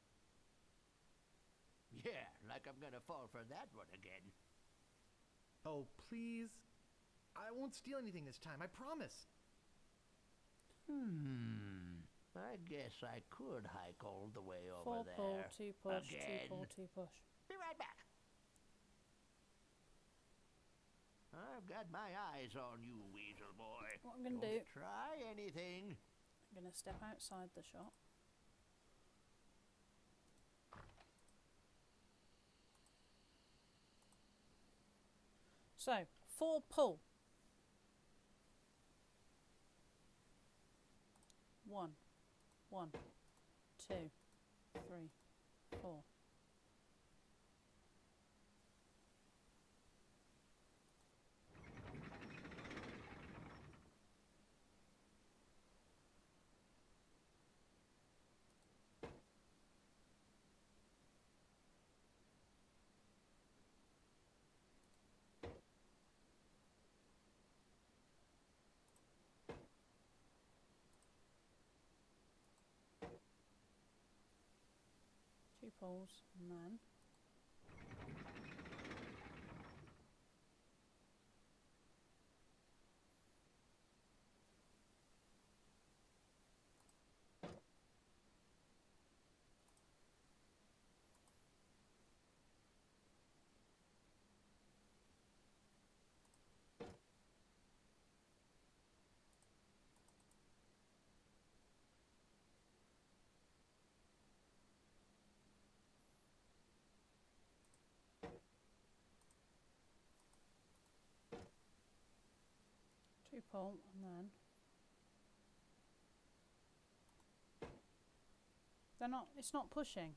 Yeah, like I'm gonna fall for that one again. Oh, please. I won't steal anything this time, I promise. I guess I could hike all the way 4 over pull, there. 2 push, Again. 2 pull, 2 push. Be right back. I've got my eyes on you, Weasel boy. What I'm going to Don't do, try anything. I'm going to step outside the shop. So, 4 pull. 1, 1, 2, 3, 4. Two pulls, and then two pull, and then they're not. It's not pushing.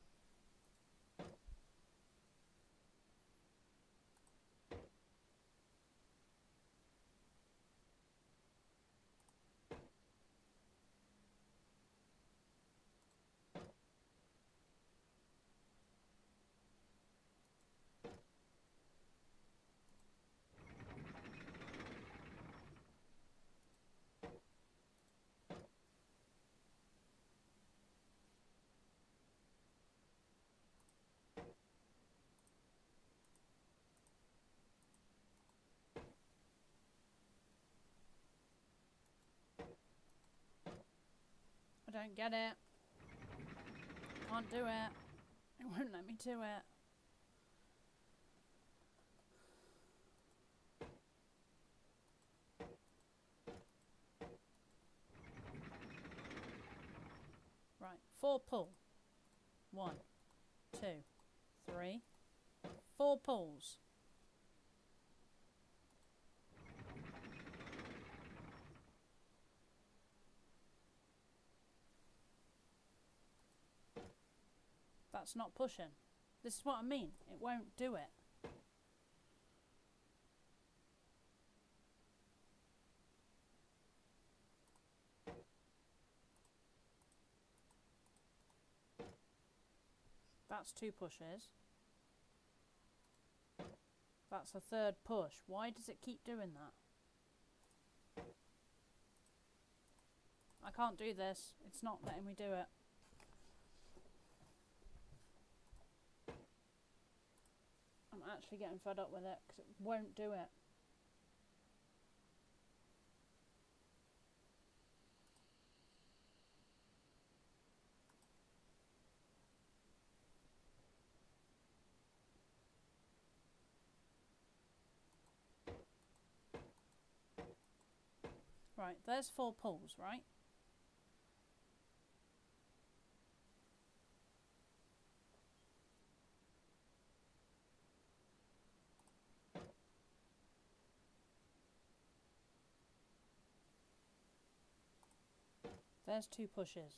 I don't get it. Can't do it. It won't let me do it. Right, 4 pull. 1, 2, 3, 4 pulls. That's not pushing. This is what I mean. It won't do it. That's 2 pushes. That's a 3rd push. Why does it keep doing that? I can't do this. It's not letting me do it. I'm actually getting fed up with it because it won't do it. Right, there's 4 pulls, right? There's 2 pushes.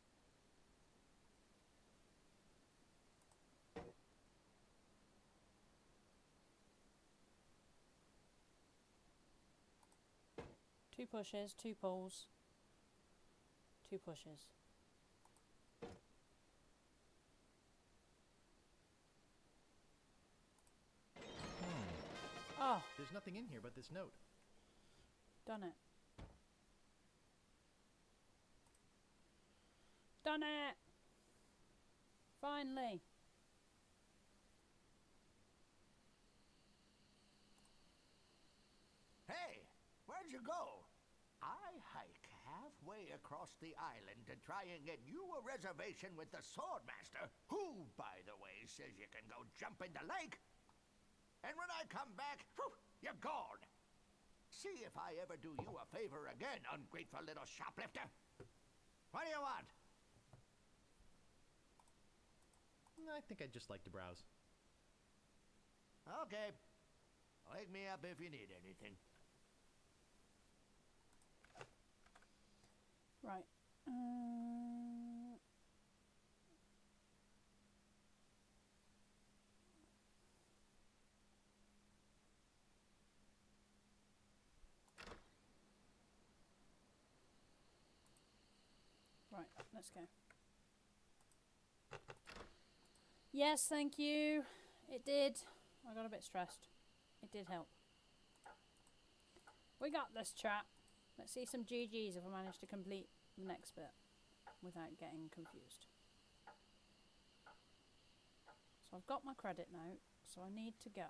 Two pushes, 2 pulls, 2 pushes. Oh, There's nothing in here but this note. done it. Done it! Finally. Hey, where'd you go? I hike halfway across the island to try and get you a reservation with the Swordmaster, who, by the way, says you can go jump in the lake. And when I come back, whew, you're gone. See if I ever do you a favor again, ungrateful little shoplifter. What do you want? I think I'd just like to browse. Okay. Wake me up if you need anything. Right. Right, let's go. Yes, thank you. It did. I got a bit stressed. It did help. We got this, chat. Let's see some GGs if I manage to complete the next bit without getting confused. So I've got my credit note, so I need to go.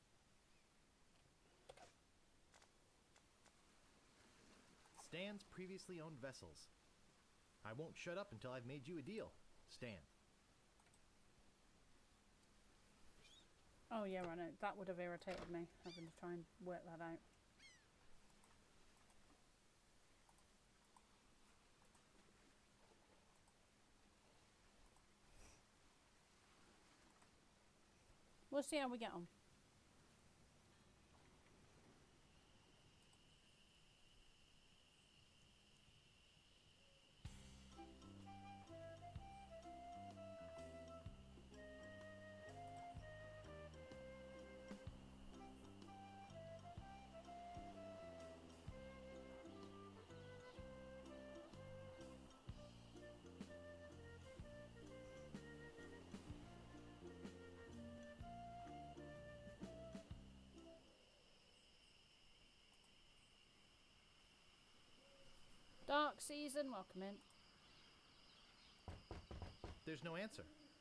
Stan's previously owned vessels. I won't shut up until I've made you a deal, Stan. Oh yeah, I know. That would have irritated me, having to try and work that out. We'll see how we get on. Dark season, welcome in. There's no answer.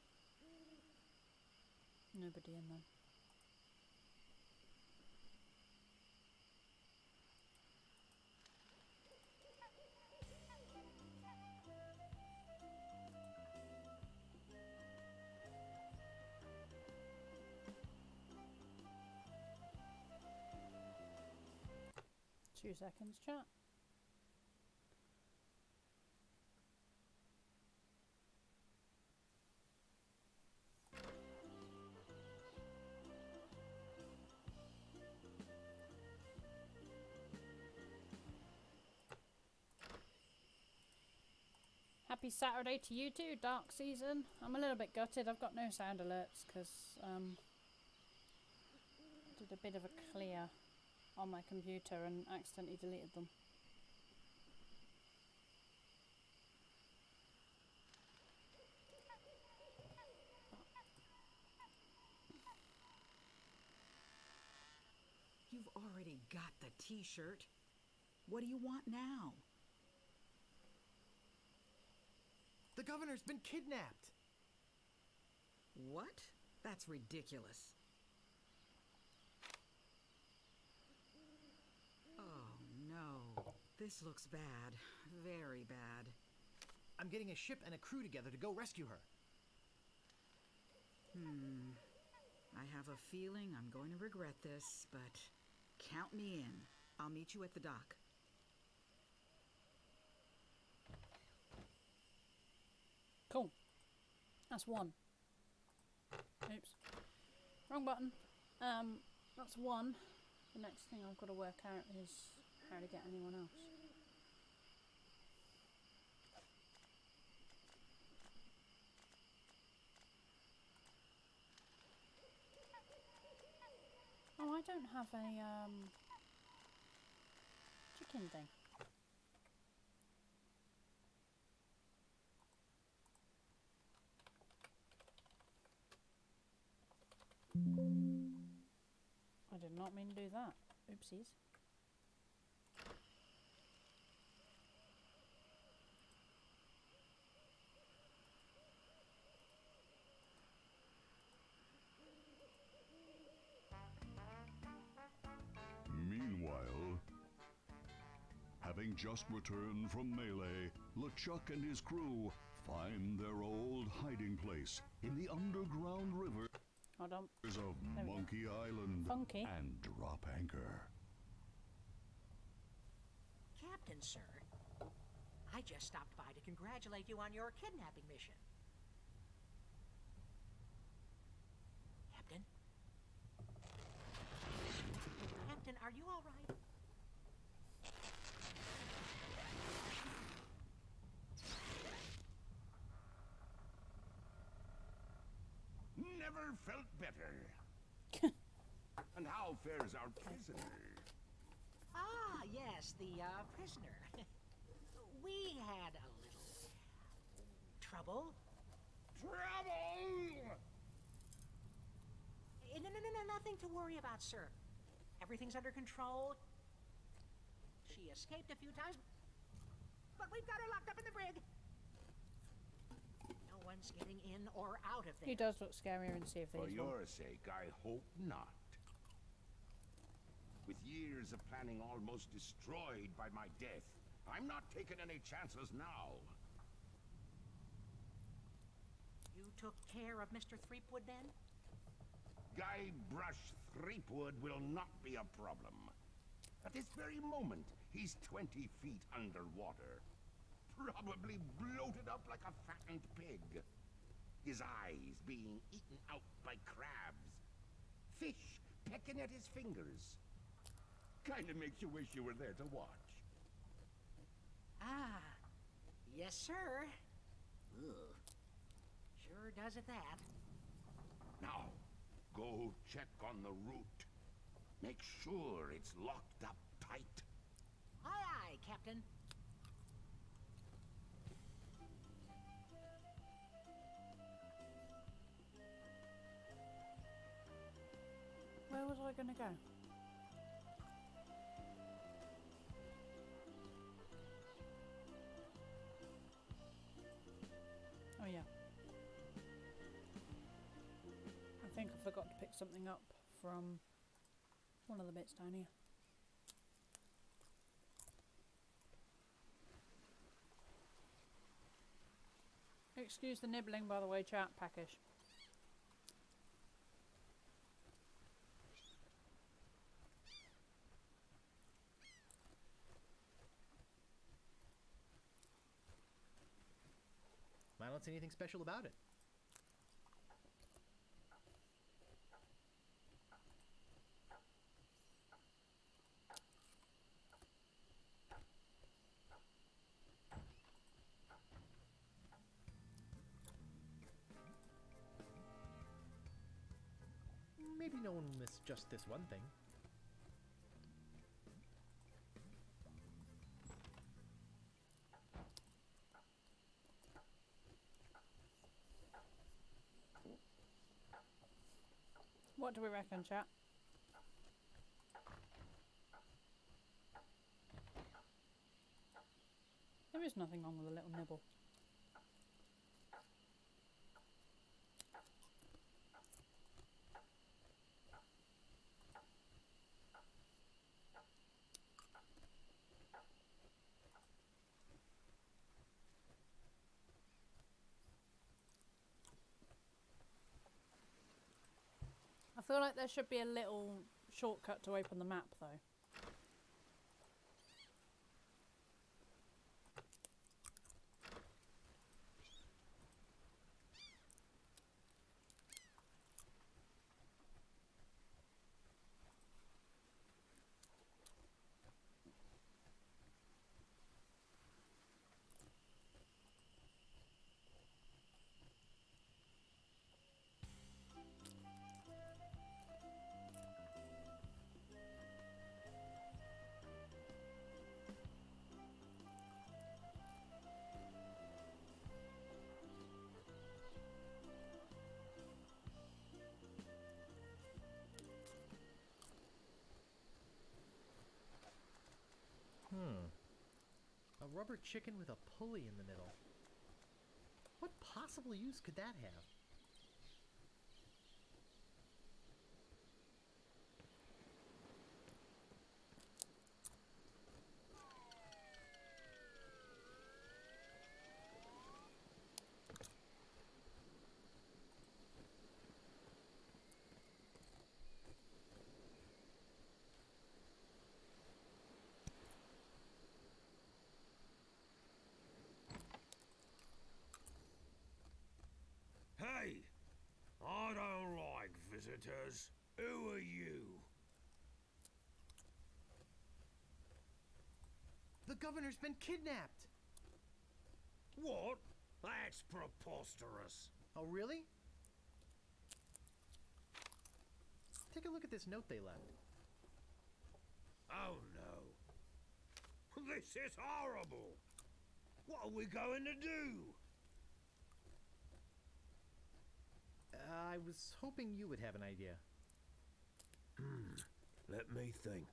Nobody in there. Two seconds, chat. happy Saturday to you too, Dark Season. I'm a little bit gutted. I've got no sound alerts because did a bit of a clear on my computer and accidentally deleted them. You've already got the t-shirt. What do you want now? The governor's been kidnapped. What? That's ridiculous. Oh no. This looks bad. Very bad. I'm getting a ship and a crew together to go rescue her. I have a feeling I'm going to regret this, but count me in. I'll meet you at the dock. Cool. That's one. Oops. Wrong button. That's one. The next thing I've got to work out is how to get anyone else. Oh, I don't have a chicken thing. I did not mean to do that. Oopsies. Meanwhile, having just returned from melee, LeChuck and his crew find their old hiding place in the underground river Hold on. of There we go. Monkey Island Funky. and drop anchor. Captain, sir, I just stopped by to congratulate you on your kidnapping mission. Captain? Captain, are you all right? Never felt better. And how fares our prisoner? Ah, yes, the prisoner. We had a little trouble. Trouble! No, nothing to worry about, sir. Everything's under control. She escaped a few times, but we've got her locked up in the brig. No one's getting in or out of there. He does look scarier in Sea of For Thieves. your sake, I hope not. With years of planning almost destroyed by my death, I'm not taking any chances now. You took care of Mr. Threepwood then? Guybrush Threepwood will not be a problem. At this very moment, he's 20 feet underwater. Probably bloated up like a fattened pig. His eyes being eaten out by crabs. Fish pecking at his fingers. Kinda makes you wish you were there to watch. Ah, yes, sir. Ugh. Sure does at that. Now, go check on the route. Make sure it's locked up tight. Aye, aye, Captain. Where was I going to go? Oh yeah. I think I forgot to pick something up from one of the bits down here. Excuse the nibbling, by the way, chat, packish. I don't see anything special about it. Maybe no one will miss just this one thing. What do we reckon, chat? There is nothing wrong with a little nibble. I feel like there should be a little shortcut to open the map, though. A rubber chicken with a pulley in the middle. What possible use could that have? Hey! I don't like visitors. Who are you? The governor's been kidnapped! What? That's preposterous. Oh, really? Take a look at this note they left. Oh no. This is horrible. What are we going to do? I was hoping you would have an idea. Let me think.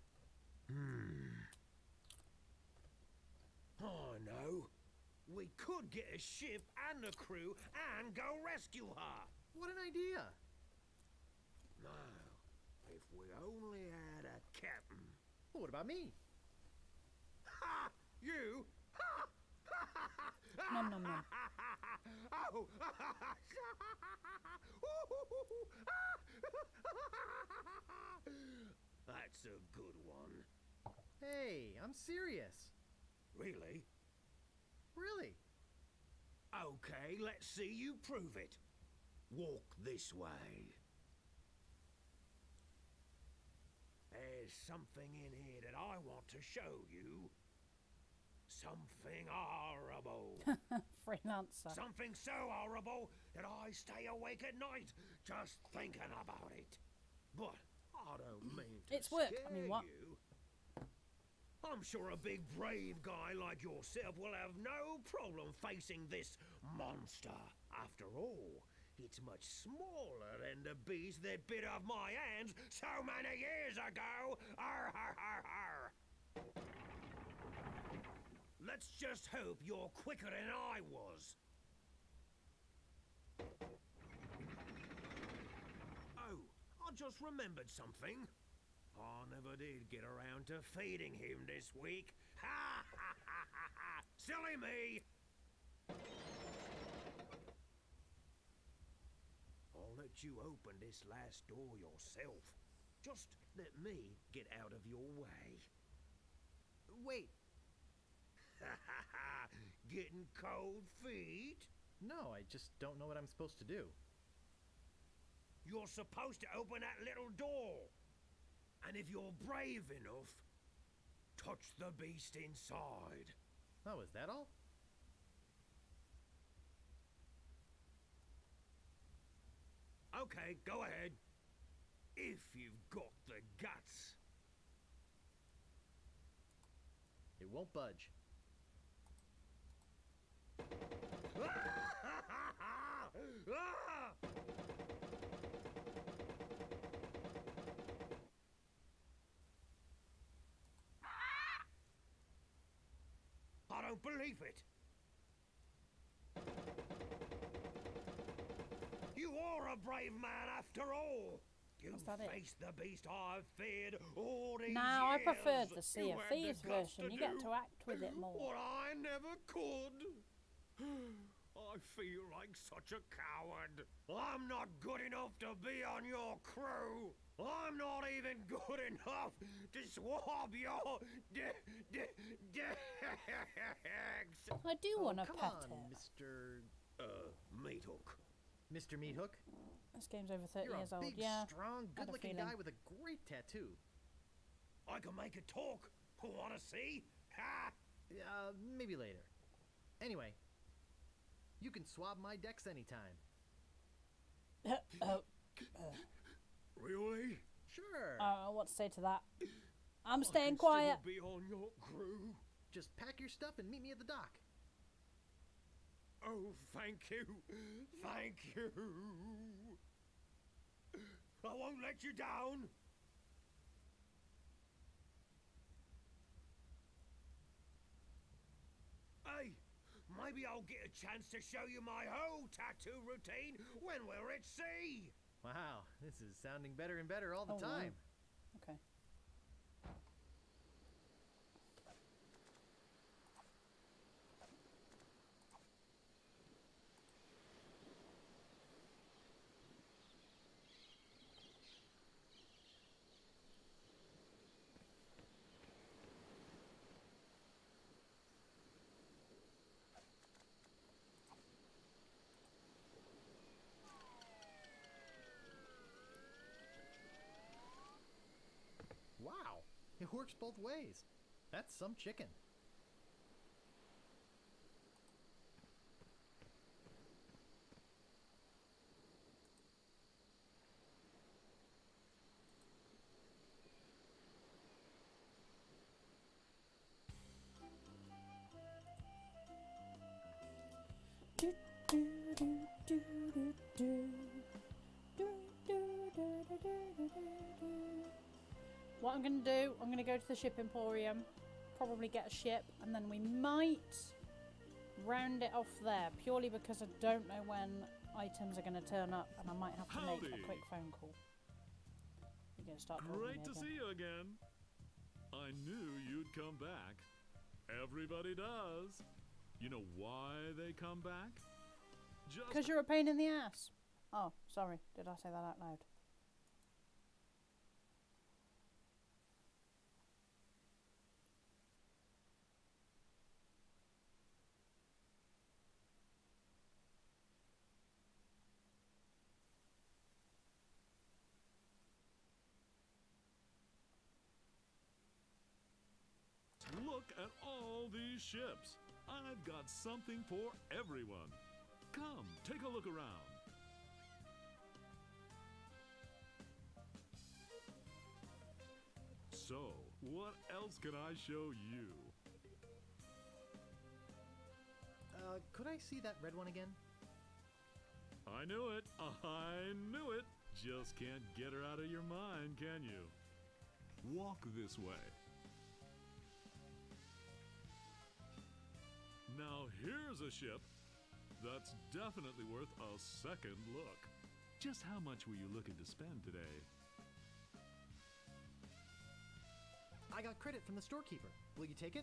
I know. We could get a ship and a crew and go rescue her. What an idea! Now, if we only had a captain. Well, what about me? Ha! You? Ha! Nom nom nom. Oh! That's a good one. Hey, I'm serious. Really? Really? Okay, let's see you prove it. Walk this way. There's something in here that I want to show you. Something horrible. Freelancer. Something so horrible that I stay awake at night just thinking about it. But I don't mean to It's work. scare I mean, what? you. I'm sure a big brave guy like yourself will have no problem facing this monster. After all, it's much smaller than the beast that bit off my hands so many years ago. Arr, har, har, har. Let's just hope you're quicker than I was. Oh, I just remembered something. I never did get around to feeding him this week. Ha ha ha ha ha! Silly me! I'll let you open this last door yourself. Just let me get out of your way. Wait. Ha ha ha! Getting cold feet? No, I just don't know what I'm supposed to do. You're supposed to open that little door. And if you're brave enough, touch the beast inside. Oh, is that all? Okay, go ahead. If you've got the guts. It won't budge. I don't believe it. You are a brave man after all. You faced the beast I've feared all these Now, I years. preferred the Sea You of had the Thieves guts version. You get to act with it more. What I never could. I feel like such a coward. I'm not good enough to be on your crew. I'm not even good enough to swab your decks. I do want to come pet on, it. Mr. Meathook. Mr. Meathook? This game's over 30 You're years a old. big, Yeah. strong, had a good-looking feeling. guy with a great tattoo. I can make it talk. Wanna see? Ha! Maybe later. Anyway, you can swab my decks anytime. Really? Sure. I don't know what to say to that. I'm I staying can quiet. Still be on your crew. Just pack your stuff and meet me at the dock. Oh, thank you. Thank you. I won't let you down. Hey, maybe I'll get a chance to show you my whole tattoo routine when we're at sea. Wow, this is sounding better and better all the Oh, wow. time. Okay. Wow, it works both ways. That's some chicken. Do, do, do, do, do, do. Do, do, do, do, do, do, do. What I'm going to do, I'm going to go to the ship emporium, probably get a ship, and then we might round it off there, purely because I don't know when items are going to turn up, and I might have to make a Howdy. quick phone call. You're going to start calling Great me to again. see you again. I knew you'd come back. Everybody does. You know why they come back? Just Because you're a pain in the ass. Oh, sorry. Did I say that out loud? look at all these ships. I've got something for everyone. Come, take a look around. So, what else can I show you? Could I see that red one again? I knew it. I knew it. Just can't get her out of your mind, can you? Walk this way. Now here's a ship that's definitely worth a second look. Just how much were you looking to spend today? I got credit from the storekeeper. Will you take it?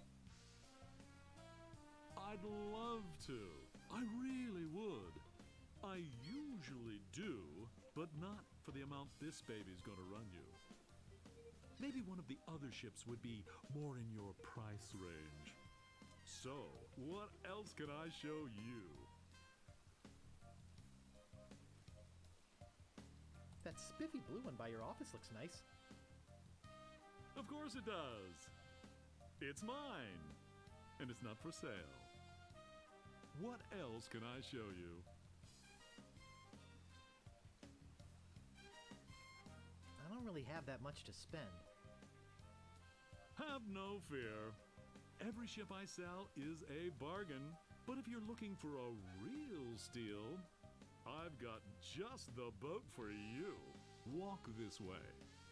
I'd love to. I really would. I usually do, but not for the amount this baby's gonna run you. Maybe one of the other ships would be more in your price range. So, what else can I show you? That spiffy blue one by your office looks nice. Of course it does. It's mine, and it's not for sale. What else can I show you? I really have that much to spend. Have no fear. Every ship I sell is a bargain. But if you're looking for a real steal, I've got just the boat for you. Walk this way.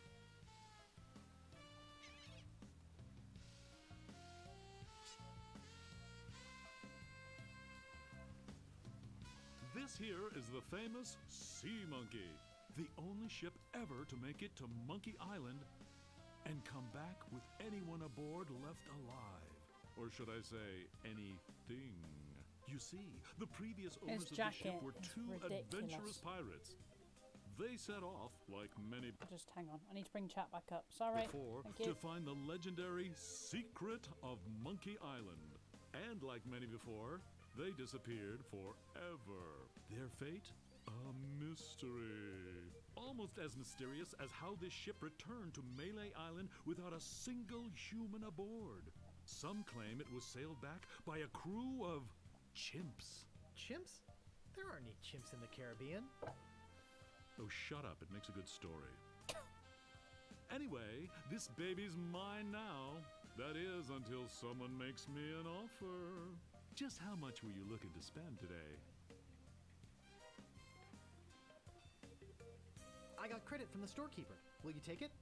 This here is the famous Sea Monkey, the only ship ever to make it to Monkey Island and come back with anyone aboard left alive. Or should I say, anything? You see, the previous owners of the ship were two adventurous pirates. They set off, like many Just hang on. I need to bring chat back up. Sorry. before, Thank you. to find the legendary secret of Monkey Island. And like many before, they disappeared forever. Their fate? A mystery. Almost as mysterious as how this ship returned to Melee Island without a single human aboard. Some claim it was sailed back by a crew of chimps. Chimps? There aren't any chimps in the Caribbean. Oh, shut up. It makes a good story. Anyway, this baby's mine now. That is, until someone makes me an offer. Just how much were you looking to spend today? I got credit from the storekeeper. Will you take it?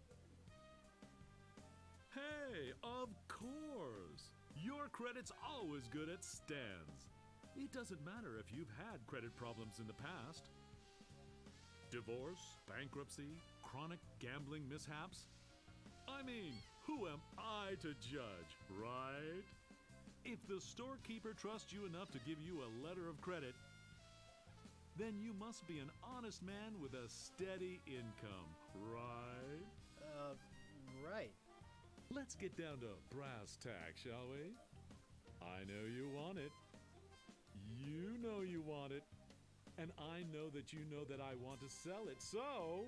Hey, of course! Your credit's always good at stands. It doesn't matter if you've had credit problems in the past. Divorce, bankruptcy, chronic gambling mishaps. I mean, who am I to judge, right? If the storekeeper trusts you enough to give you a letter of credit, then you must be an honest man with a steady income, right? Right. Let's get down to brass tacks, shall we? I know you want it. You know you want it. And I know that you know that I want to sell it, so...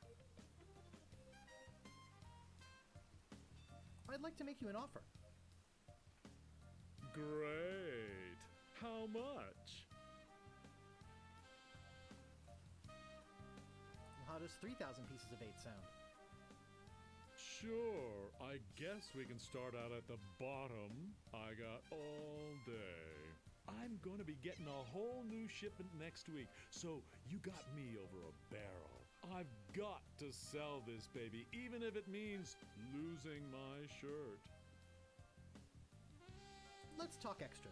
I'd like to make you an offer. Great. How much? How does 3,000 pieces of 8 sound? Sure, I guess we can start out at the bottom. I got all day. I'm gonna be getting a whole new shipment next week, so you got me over a barrel. I've got to sell this baby, even if it means losing my shirt. Let's talk extras.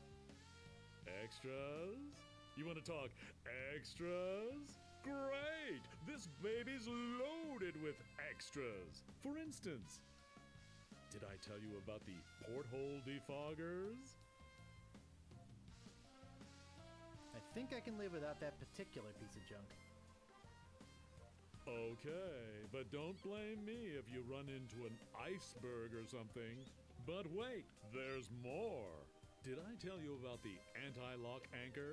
Extras? You want to talk extras? Great! This baby's loaded with extras. For instance, did I tell you about the porthole defoggers? I think I can live without that particular piece of junk. Okay, but don't blame me if you run into an iceberg or something. But wait, there's more. Did I tell you about the anti-lock anchor?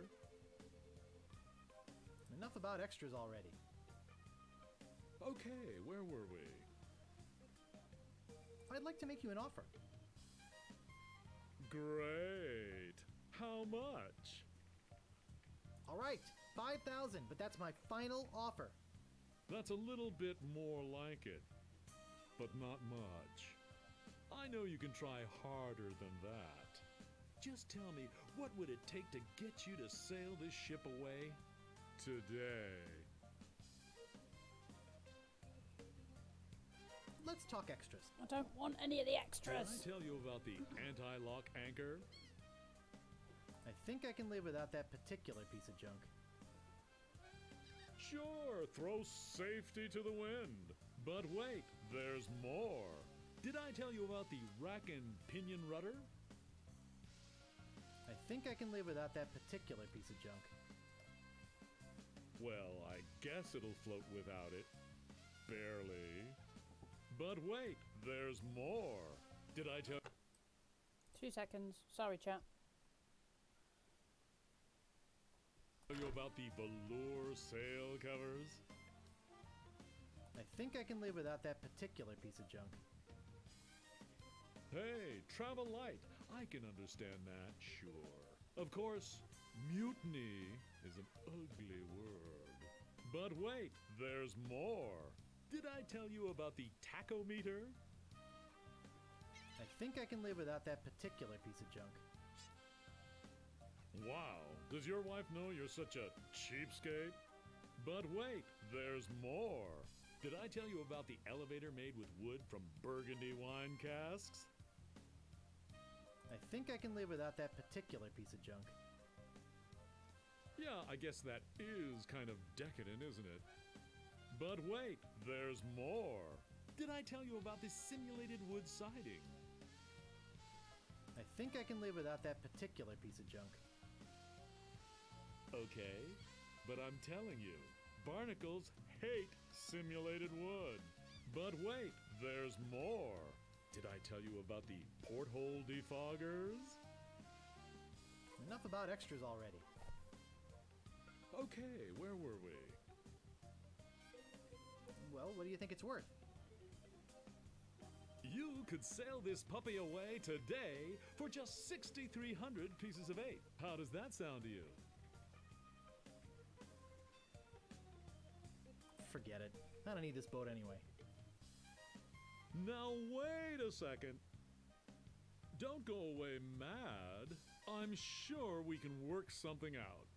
Enough about extras already. Okay, where were we? I'd like to make you an offer. Great. How much? All right, 5,000, but that's my final offer. That's a little bit more like it, but not much. I know you can try harder than that. Just tell me, what would it take to get you to sail this ship away today? Let's talk extras. I don't want any of the extras. Did I tell you about the anti-lock anchor? I think I can live without that particular piece of junk. Sure, throw safety to the wind. But wait, there's more. Did I tell you about the rack and pinion rudder? I think I can live without that particular piece of junk. Well, I guess it'll float without it. Barely. But wait, there's more. Did I tell 2 seconds. Sorry, chat. you about the velour sail covers? I think I can live without that particular piece of junk. Hey, travel light. I can understand that, sure. Of course, mutiny is an ugly word. But wait, there's more. Did I tell you about the tachometer? I think I can live without that particular piece of junk. Wow, does your wife know you're such a cheapskate? But wait, there's more. Did I tell you about the elevator made with wood from Burgundy wine casks? I think I can live without that particular piece of junk. Yeah, I guess that is kind of decadent, isn't it? But wait, there's more. Did I tell you about this simulated wood siding? I think I can live without that particular piece of junk. Okay, but I'm telling you, barnacles hate simulated wood. But wait, there's more. Did I tell you about the porthole defoggers? Enough about extras already. Okay, where were we? Well, what do you think it's worth? You could sail this puppy away today for just 6,300 pieces of 8. How does that sound to you? Forget it. I don't need this boat anyway. Now wait a second. Don't go away mad. I'm sure we can work something out.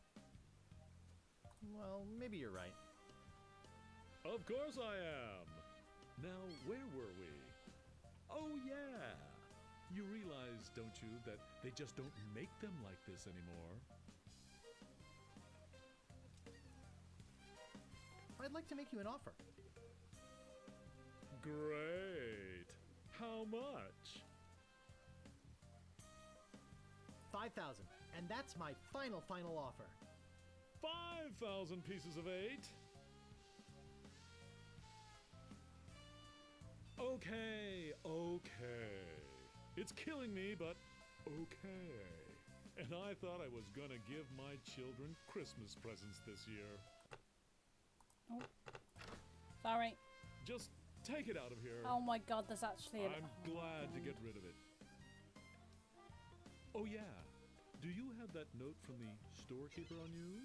Well, maybe you're right. Of course I am. Now, where were we? Oh yeah. You realize, don't you, that they just don't make them like this anymore? I'd like to make you an offer. Great. How much? 5,000. And that's my final offer. 5,000 pieces of 8? Okay. It's killing me, but okay. And I thought I was gonna give my children Christmas presents this year. Oh. Sorry. Just take it out of here. Oh my god, there's actually I'm glad to get rid of it. Oh yeah. Do you have that note from the storekeeper on you?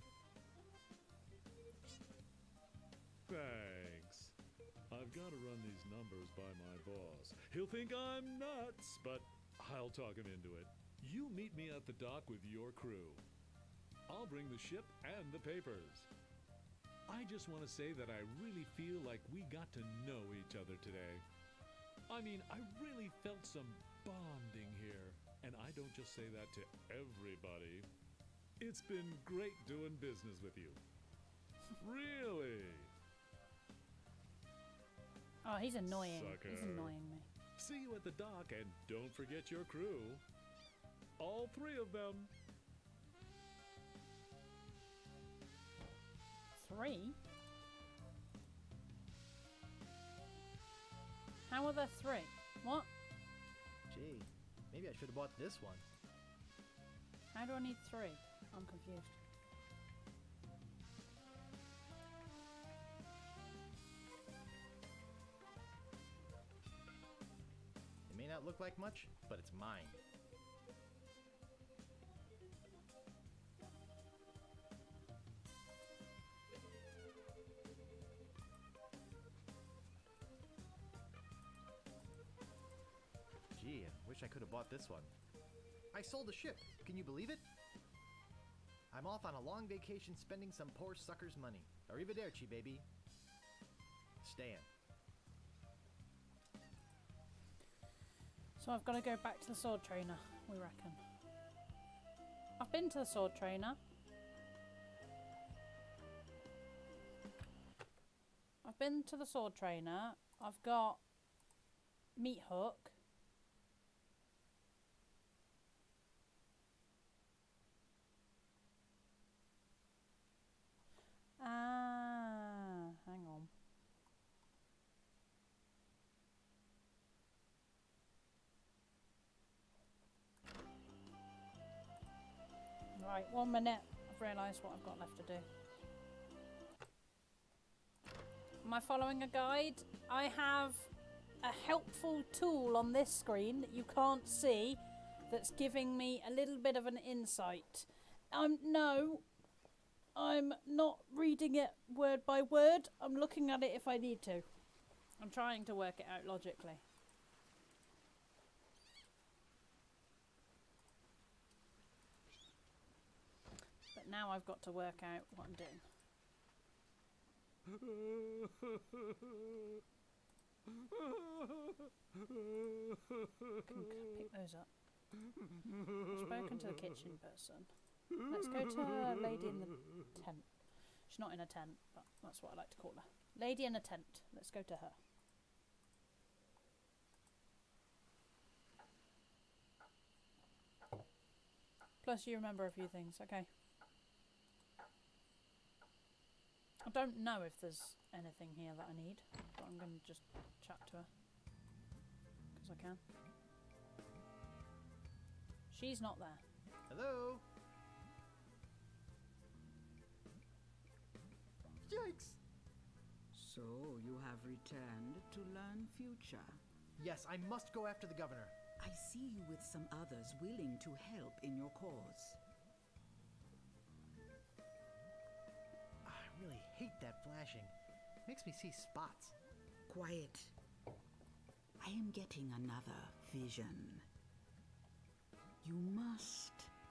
Thanks. I've got to run these numbers by my boss. He'll think I'm nuts, but I'll talk him into it. You meet me at the dock with your crew. I'll bring the ship and the papers. I just want to say that I really feel like we got to know each other today. I mean, I really felt some bonding here, and I don't just say that to everybody. It's been great doing business with you. Really. Oh, he's annoying. Sucker. He's annoying me. See you at the dock, and don't forget your crew. All 3 of them. 3? How are there 3? What? Gee, maybe I should have bought this one. How do I need 3? I'm confused. It may not look like much, but it's mine. Gee, I wish I could have bought this one. I sold a ship. Can you believe it? I'm off on a long vacation spending some poor sucker's money. Arrivederci, baby. Stan. So I've got to go back to the sword trainer, we reckon. I've been to the sword trainer. I've got meat hook. Hang on. Right, 1 minute. I've realised what I've got left to do. Am I following a guide? I have a helpful tool on this screen that you can't see that's giving me a little bit of an insight. No. I'm not reading it word by word. I'm looking at it if I need to. I'm trying to work it out logically. But now I've got to work out what I'm doing. Can pick those up. I've spoken to the kitchen person. Let's go to a lady in the tent. She's not in a tent, but that's what I like to call her. Lady in a tent. Let's go to her. Plus you remember a few things, okay. I don't know if there's anything here that I need, but I'm going to just chat to her. Because I can. She's not there. Hello? Yikes! So, you have returned to learn future. Yes, I must go after the governor. I see you with some others willing to help in your cause. I really hate that flashing. Makes me see spots. Quiet. I am getting another vision. You must.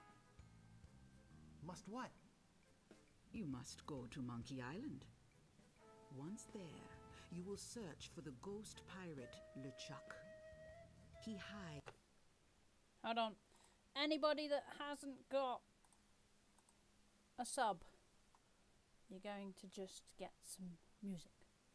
Must what? You must go to Monkey Island. Once there, you will search for the ghost pirate LeChuck. He hides. Hold on. Anybody that hasn't got a sub, you're going to just get some music.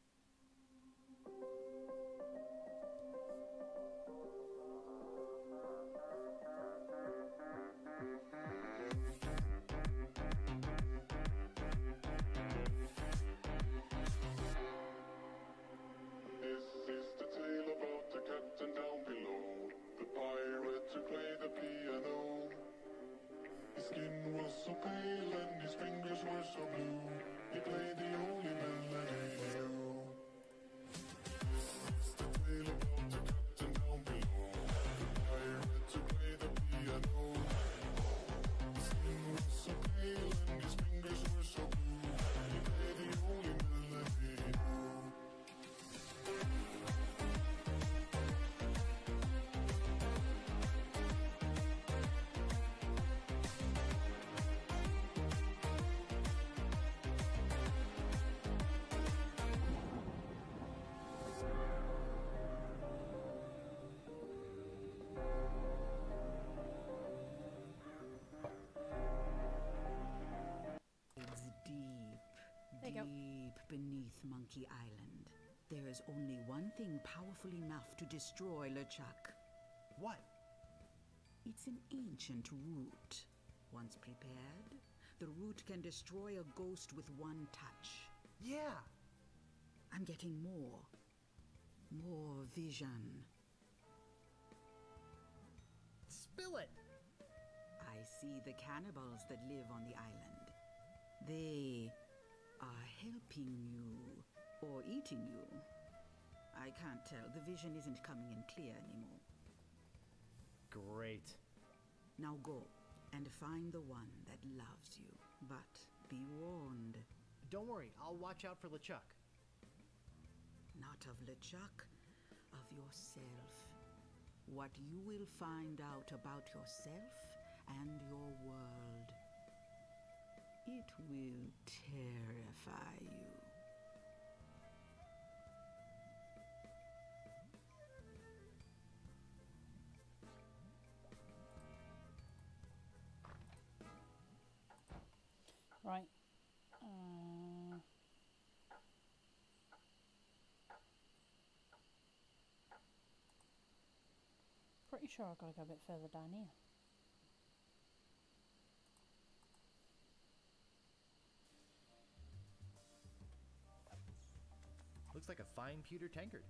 Deep beneath Monkey Island, there is only one thing powerful enough to destroy LeChuck. What? It's an ancient root. Once prepared, the root can destroy a ghost with one touch. Yeah! I'm getting more. More vision. Spill it! I see the cannibals that live on the island. They are helping you or eating you. I can't tell. The vision isn't coming in clear anymore. Great. Now go and find the one that loves you. But be warned. Don't worry, I'll watch out for LeChuck. Not of LeChuck, of yourself. What you will find out about yourself and your world. It will terrify you. Right. Pretty sure I've got to go a bit further down here. Looks like a fine pewter tankard.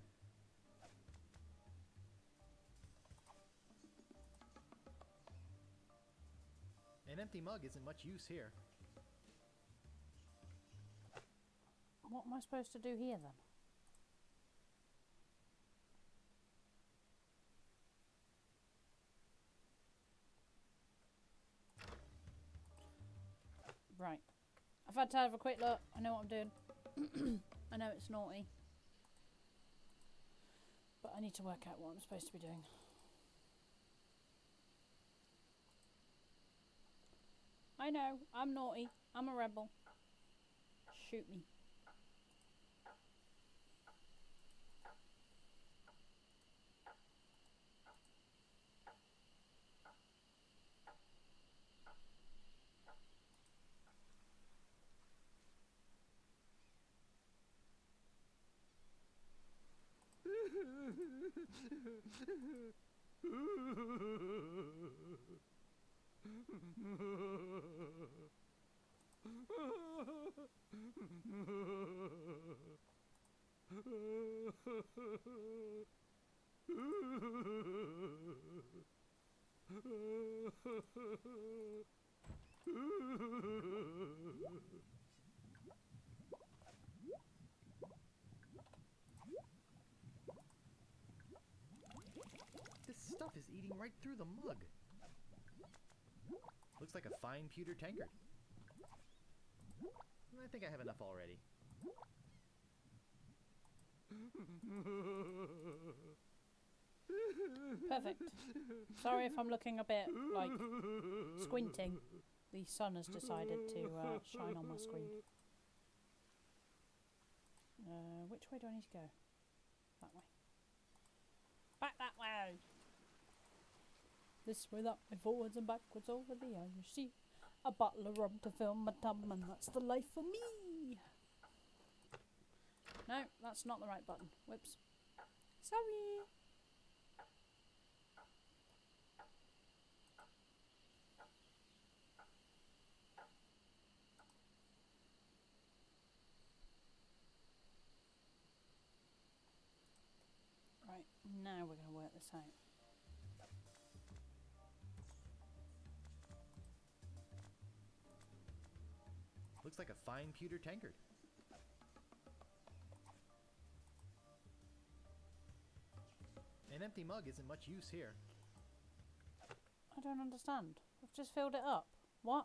An empty mug isn't much use here. What am I supposed to do here then? Right. had to have a quick look. I know what I'm doing. I know it's naughty. But I need to work out what I'm supposed to be doing. I know, I'm naughty. I'm a rebel. Shoot me. This stuff is eating right through the mug. Looks like a fine pewter tankard. I think I have enough already. Perfect. Sorry if I'm looking a bit, like, squinting. The sun has decided to shine on my screen. Which way do I need to go? That way. Back that way! This way, that way, forwards and backwards over the Irish Sea. A bottle of rum to fill my tub, and that's the life for me! No, that's not the right button. Whoops. Sorry! Right, now we're going to work this out. Looks like a fine pewter tankard. An empty mug isn't much use here. I don't understand. I've just filled it up. What?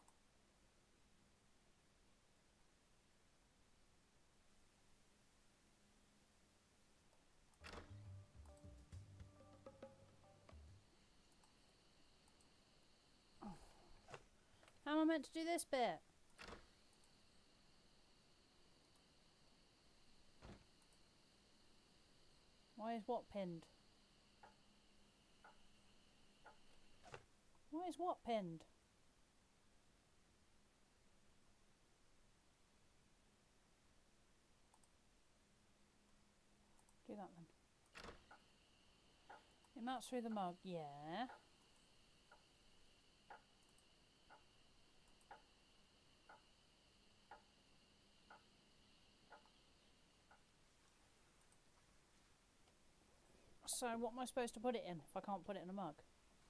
How am I meant to do this bit? Why is what pinned? Why is what pinned? Do that then. It melts through the mug, yeah. So what am I supposed to put it in if I can't put it in a mug?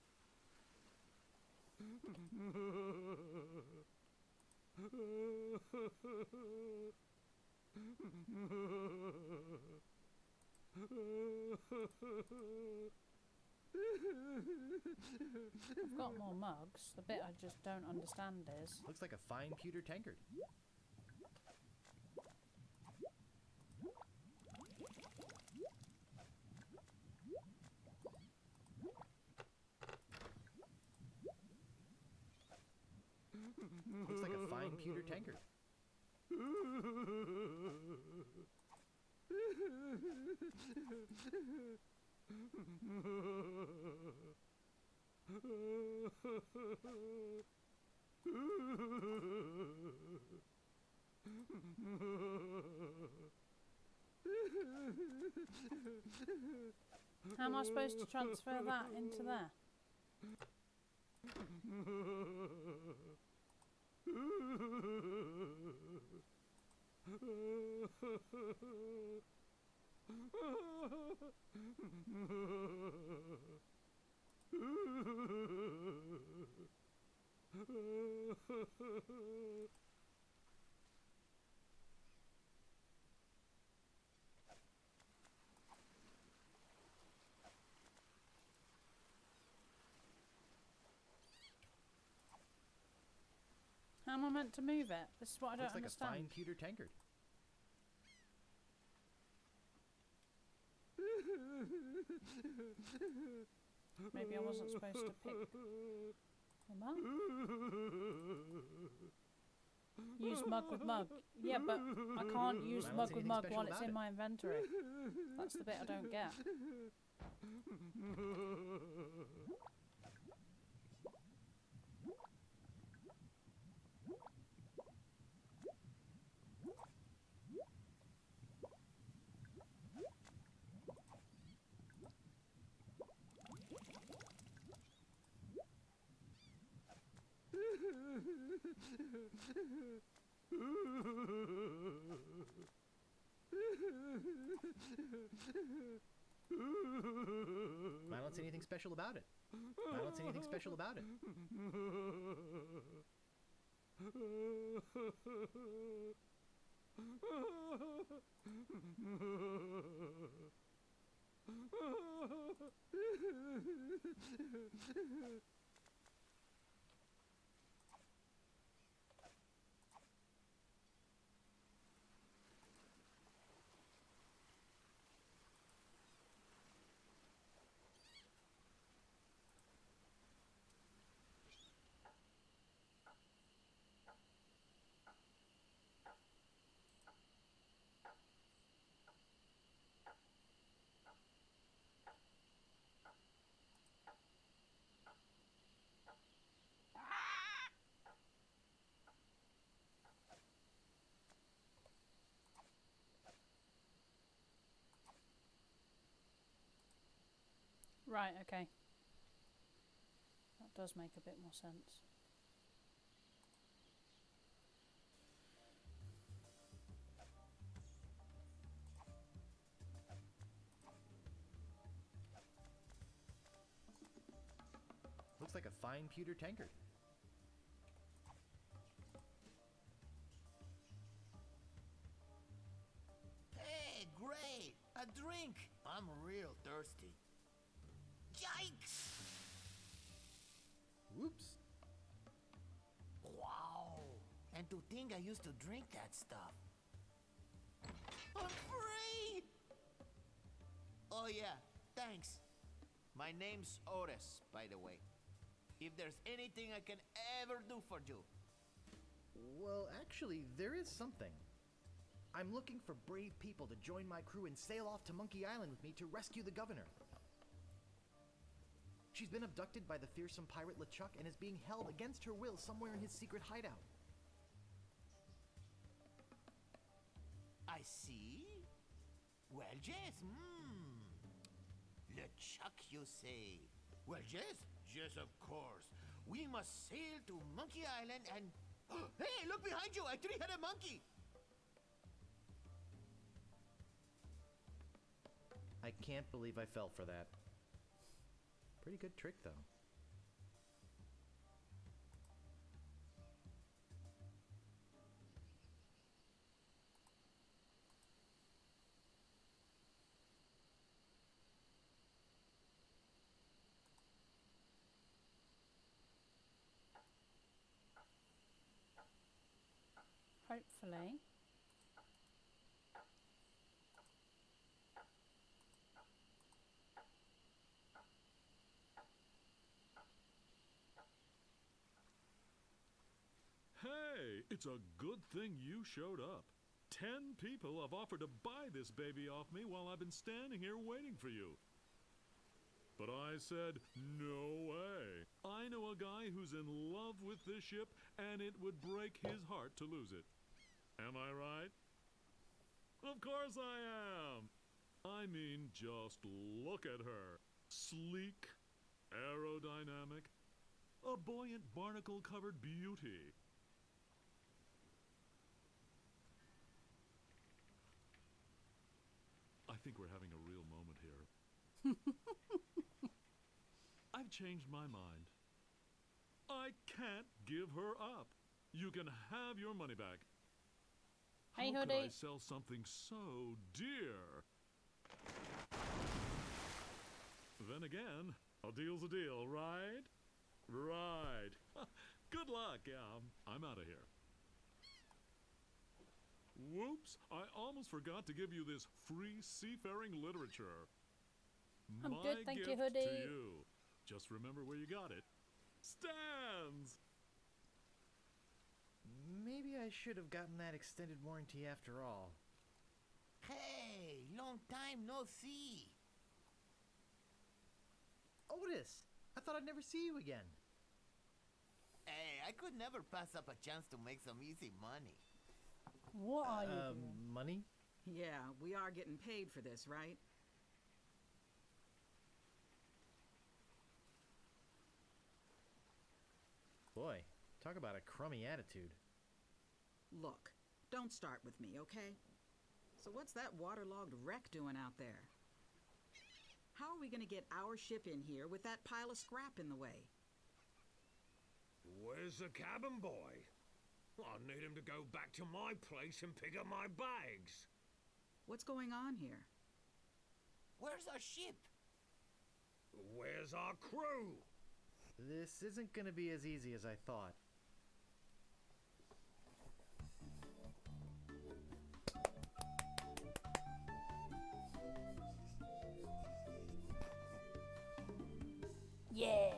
I've got more mugs. The bit I just don't understand is... Looks like a fine pewter tankard. Looks like a fine pewter tankard. How am I supposed to transfer that into there? How am I meant to move it? This is what I don't Looks like understand. a fine pewter tankard. Maybe I wasn't supposed to pick him up. Use mug with mug. Yeah, but I can't use mug with mug while it's in my inventory. That's the bit I don't get. I don't see anything special about it. I don't see anything special about it. Right, okay. That does make a bit more sense. Looks like a fine pewter tankard. Hey, great! A drink! I'm real thirsty. Yikes! Whoops. Wow! And to think I used to drink that stuff. I'm free! Oh yeah, thanks. My name's Otis, by the way. If there's anything I can ever do for you. Well, actually, there is something. I'm looking for brave people to join my crew and sail off to Monkey Island with me to rescue the governor. She's been abducted by the fearsome pirate LeChuck and is being held against her will somewhere in his secret hideout. I see. Well, yes, LeChuck, you say? Well, yes, yes, of course. We must sail to Monkey Island and... Hey, look behind you! A three-headed monkey! I can't believe I fell for that. Pretty good trick, though. Hopefully. Hey, it's a good thing you showed up. 10 people have offered to buy this baby off me while I've been standing here waiting for you. But I said, no way. I know a guy who's in love with this ship, and it would break his heart to lose it. Am I right? Of course I am. I mean, just look at her. Sleek, aerodynamic, a buoyant barnacle-covered beauty. I think we're having a real moment here. I've changed my mind. I can't give her up. You can have your money back. Hey, How could Hoodie. I sell something so dear? Then again, a deal's a deal, right? Right. Good luck. Yeah, I'm out of here. Whoops, I almost forgot to give you this free seafaring literature. I'm My good, thank you, gift Hoodie. to you. Just remember where you got it. Stands! Maybe I should have gotten that extended warranty after all. Hey, long time no see. Otis! I thought I'd never see you again. Hey, I could never pass up a chance to make some easy money. What are you doing? Money? Yeah, we are getting paid for this, right? Boy, talk about a crummy attitude. Look, don't start with me, okay? So what's that waterlogged wreck doing out there? How are we gonna get our ship in here with that pile of scrap in the way? Where's the cabin boy? I need him to go back to my place and pick up my bags. What's going on here? Where's our ship? Where's our crew? This isn't gonna be as easy as I thought. Yeah.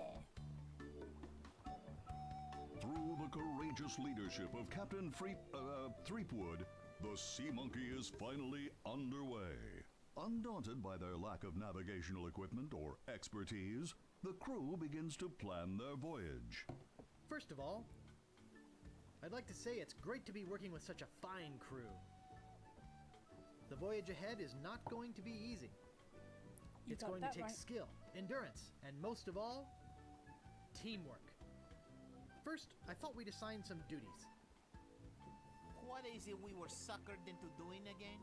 Through the courageous leadership of Captain Threepwood, the Sea Monkey is finally underway. Undaunted by their lack of navigational equipment or expertise, the crew begins to plan their voyage. First of all, I'd like to say it's great to be working with such a fine crew. The voyage ahead is not going to be easy. It's going to take skill, endurance, and most of all, teamwork. First, I thought we'd assign some duties. What is it we were suckered into doing again?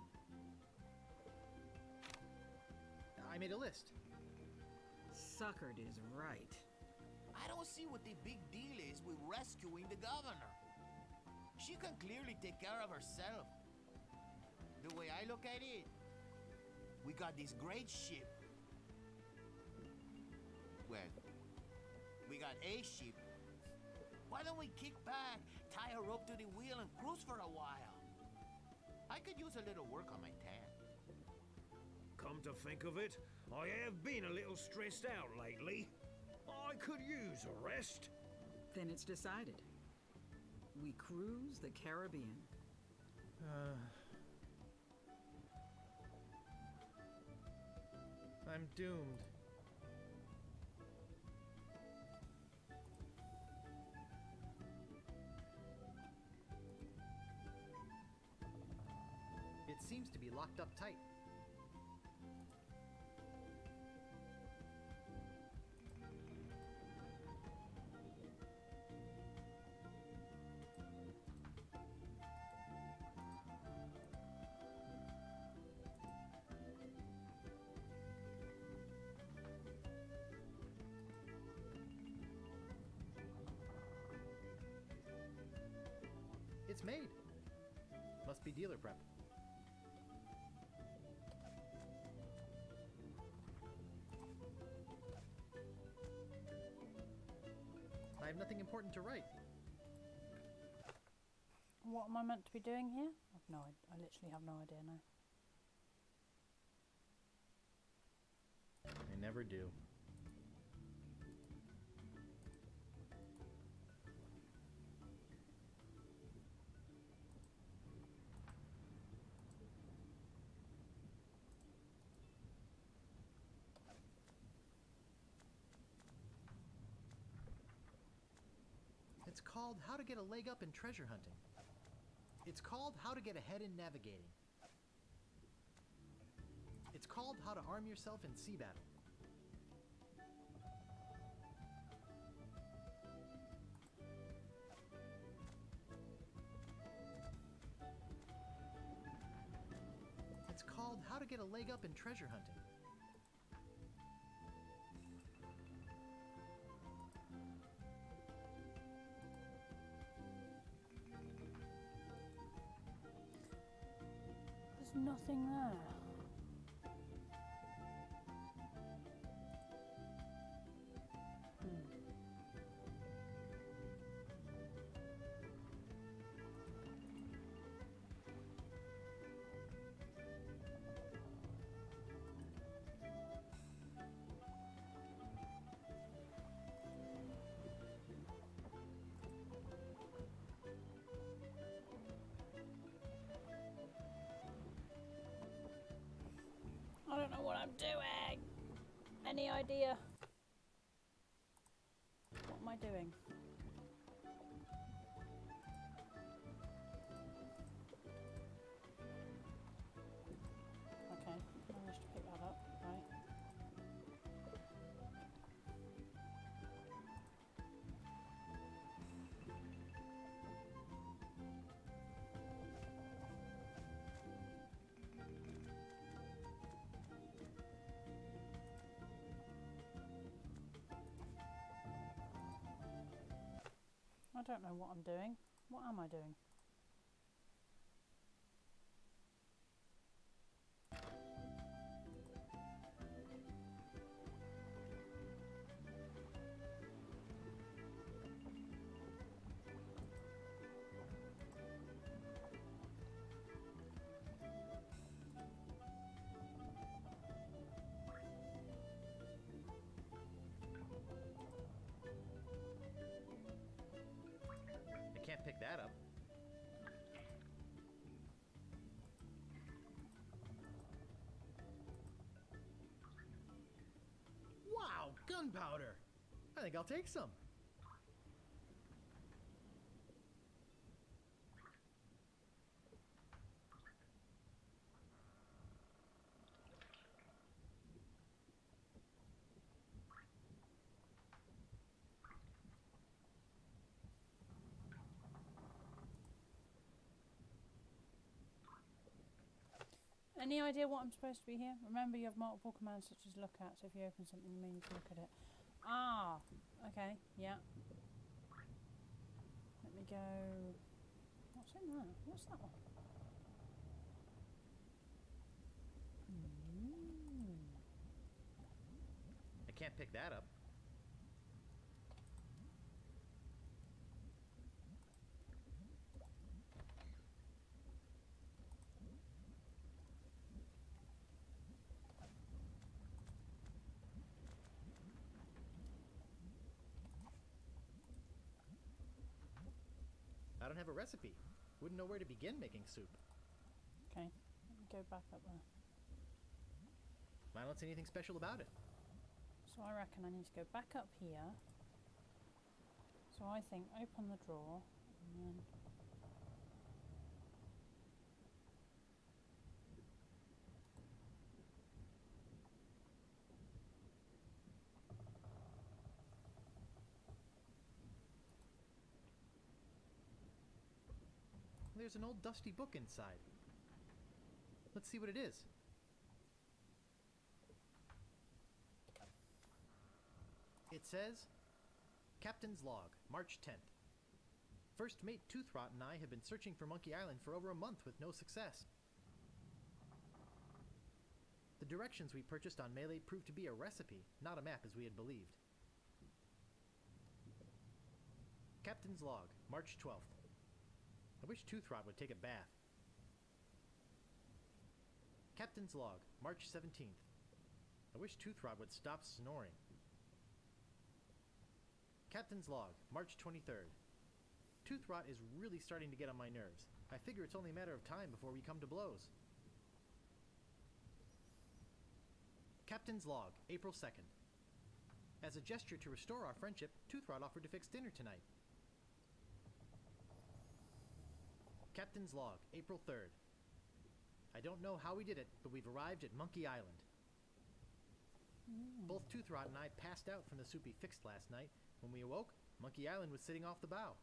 I made a list. Suckered is right. I don't see what the big deal is with rescuing the governor. She can clearly take care of herself. The way I look at it, we got this great ship. Well, we got a ship. Why don't we kick back, tie a rope to the wheel, and cruise for a while? I could use a little work on my tan. Come to think of it, I have been a little stressed out lately. I could use a rest. Then it's decided. We cruise the Caribbean. I'm doomed. It seems to be locked up tight. It's made. Must be dealer prep. I have nothing important to write. What am I meant to be doing here? I literally have no idea now. I never do. It's called How to Get a Leg Up in Treasure Hunting. It's called How to Get Ahead in Navigating. It's called How to Arm Yourself in Sea Battle. It's called How to Get a Leg Up in Treasure Hunting. There's nothing there. I'm doing. Any idea? What am I doing? Okay, managed to pick that up, right. I don't know what I'm doing. What am I doing? I can't pick that up. Wow, gunpowder! I think I'll take some. Any idea what I'm supposed to be here? Remember, you have multiple commands such as look at, so if you open something, you may need to look at it. Ah, okay, yeah. Let me go. What's in there? What's that one? I can't pick that up. I don't have a recipe. Wouldn't know where to begin making soup. Okay, let me go back up there. I don't see anything special about it. So I reckon I need to go back up here. So I think open the drawer and then... There's an old dusty book inside. Let's see what it is. It says, Captain's Log, March 10th. First Mate Toothrot and I have been searching for Monkey Island for over a month with no success. The directions we purchased on Melee proved to be a recipe, not a map as we had believed. Captain's Log, March 12th. I wish Toothrot would take a bath. Captain's Log, March 17th. I wish Toothrot would stop snoring. Captain's Log, March 23rd. Toothrot is really starting to get on my nerves. I figure it's only a matter of time before we come to blows. Captain's Log, April 2nd. As a gesture to restore our friendship, Toothrot offered to fix dinner tonight. Captain's Log, April 3rd. I don't know how we did it, but we've arrived at Monkey Island. Both Toothrot and I passed out from the soup he fixed last night. When we awoke, Monkey Island was sitting off the bow.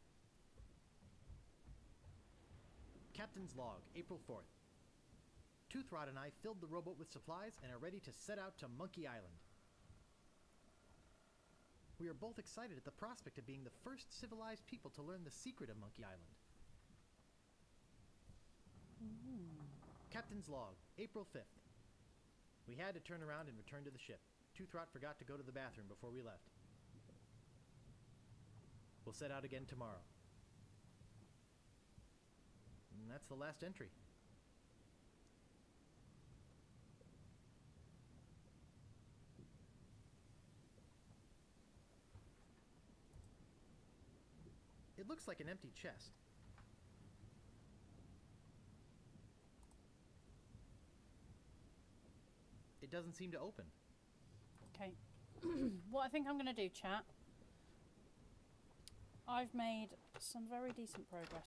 Captain's Log, April 4th. Toothrot and I filled the rowboat with supplies and are ready to set out to Monkey Island. We are both excited at the prospect of being the first civilized people to learn the secret of Monkey Island. Captain's Log, April 5th. We had to turn around and return to the ship. Toothrot forgot to go to the bathroom before we left. We'll set out again tomorrow. And that's the last entry. It looks like an empty chest. It doesn't seem to open. Okay. What I think I'm going to do, chat, I've made some very decent progress